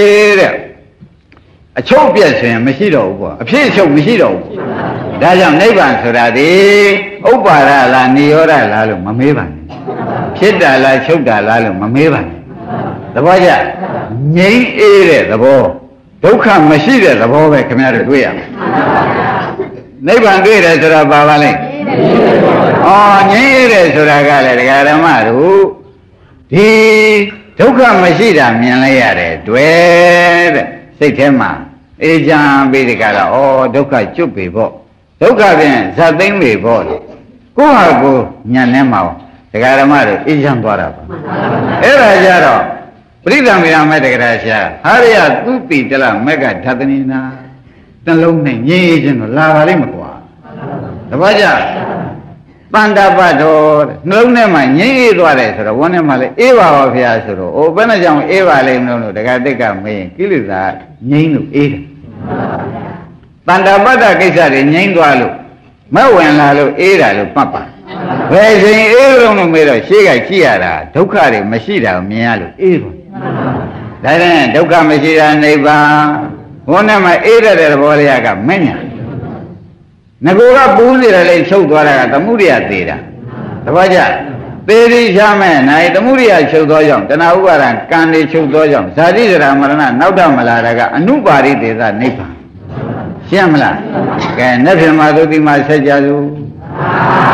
တဲ့အချုပ်ပြက်ဆိုရင်မရှိတော့ဘူးပေါ့အဖြစ်အချုပ်မရှိတော့ဘူးဒါကြောင့်နိဗ္ဗာန်ဆိုတာဒီဥပ္ပါဒလားနိရောဓလားလို့မမေးပါနဲ့ဖြစ်တာလားချုပ်တာလားလို့မမေးပါနဲ့သဘောကျငြိမ်းအေးတဲ့သဘောဒုက္ခမရှိတဲ့သဘောပဲခင်ဗျားတို့တွေ့ရမယ်နိဗ္ဗာန်တွေ့တယ်ဆိုတာပါပါလိမ့်ငြိမ်းအေးတယ်ဆိုတာကလည်းဒကာဓမ္မတို့ဒီဒုက္ခမရှိတာမြင်လိုက်ရတယ်တွေ့တဲ့စိတ်ထဲမှာအေးချမ်းပြီးဒီကလာဒုက္ခကျွတ်ပြီပေါ့ဒုက္ခဖြင့်ဇတ်သိမ့်ပြီပေါ့ကိုယ့်ဟာကိုညံနေမှာဒကာဓမ္မတို့အေးချမ်းသွားတာပါအဲ့ဒါကြတော့ပရိသမေရမေတ္တကရာရှာဟာရယသုတိတလမက္ကဓတနိနာနှလုံးနဲ့ငြိမ်းခြင်းတော့လာပါလိမ့်မကွာတပတ်ကြတန်တပတ်တော်နှလုံးထဲမှာငြိမ်းအေးသွားတယ်ဆိုတော့ဝန်းထဲမှာလေအေးပါပါဗျာဆိုတော့ဘယ်နဲ့ကြောင့်အေးပါလိမ့်မလို့ဒကာတိတ်ကမေးရင်ကိလေသာငြိမ်းလို့အေးတယ်တန်တပတ်တာကိစ္စတွေငြိမ်းသွားလို့မဝင်လာလို့အေးတာလို့ပတ်ပါဘယ်ချိန်အေးလို့မေးတော့ရှေ့ကကြည့်ရတာဒုက္ခတွေမရှိတာကိုမြင်ရလို့အေးသွားဒါနဲ့ဒုက္ခမရှိတာနိဗ္ဗာန်ဘုန်းနဲ့မှာအေးတဲ့သဘောတရားကမညာငကိုကပူးနေတယ်လေချုပ်သွားတာကသမှုရိယသေးတာတပည့်ကြသေတိရှားမဲ့နိုင်သမှုရိယချုပ်သောကြောင့်တဏှာဥပါဒံကံတွေချုပ်သောကြောင့်ဇာတိဇရာမရဏနောက်တော့မလာတာကအနုပါရိသေသနိဗ္ဗာန်ရှင်းမလားကဲနေ့ဖြင့်မှာသုတိမှာဆက်ကြစို့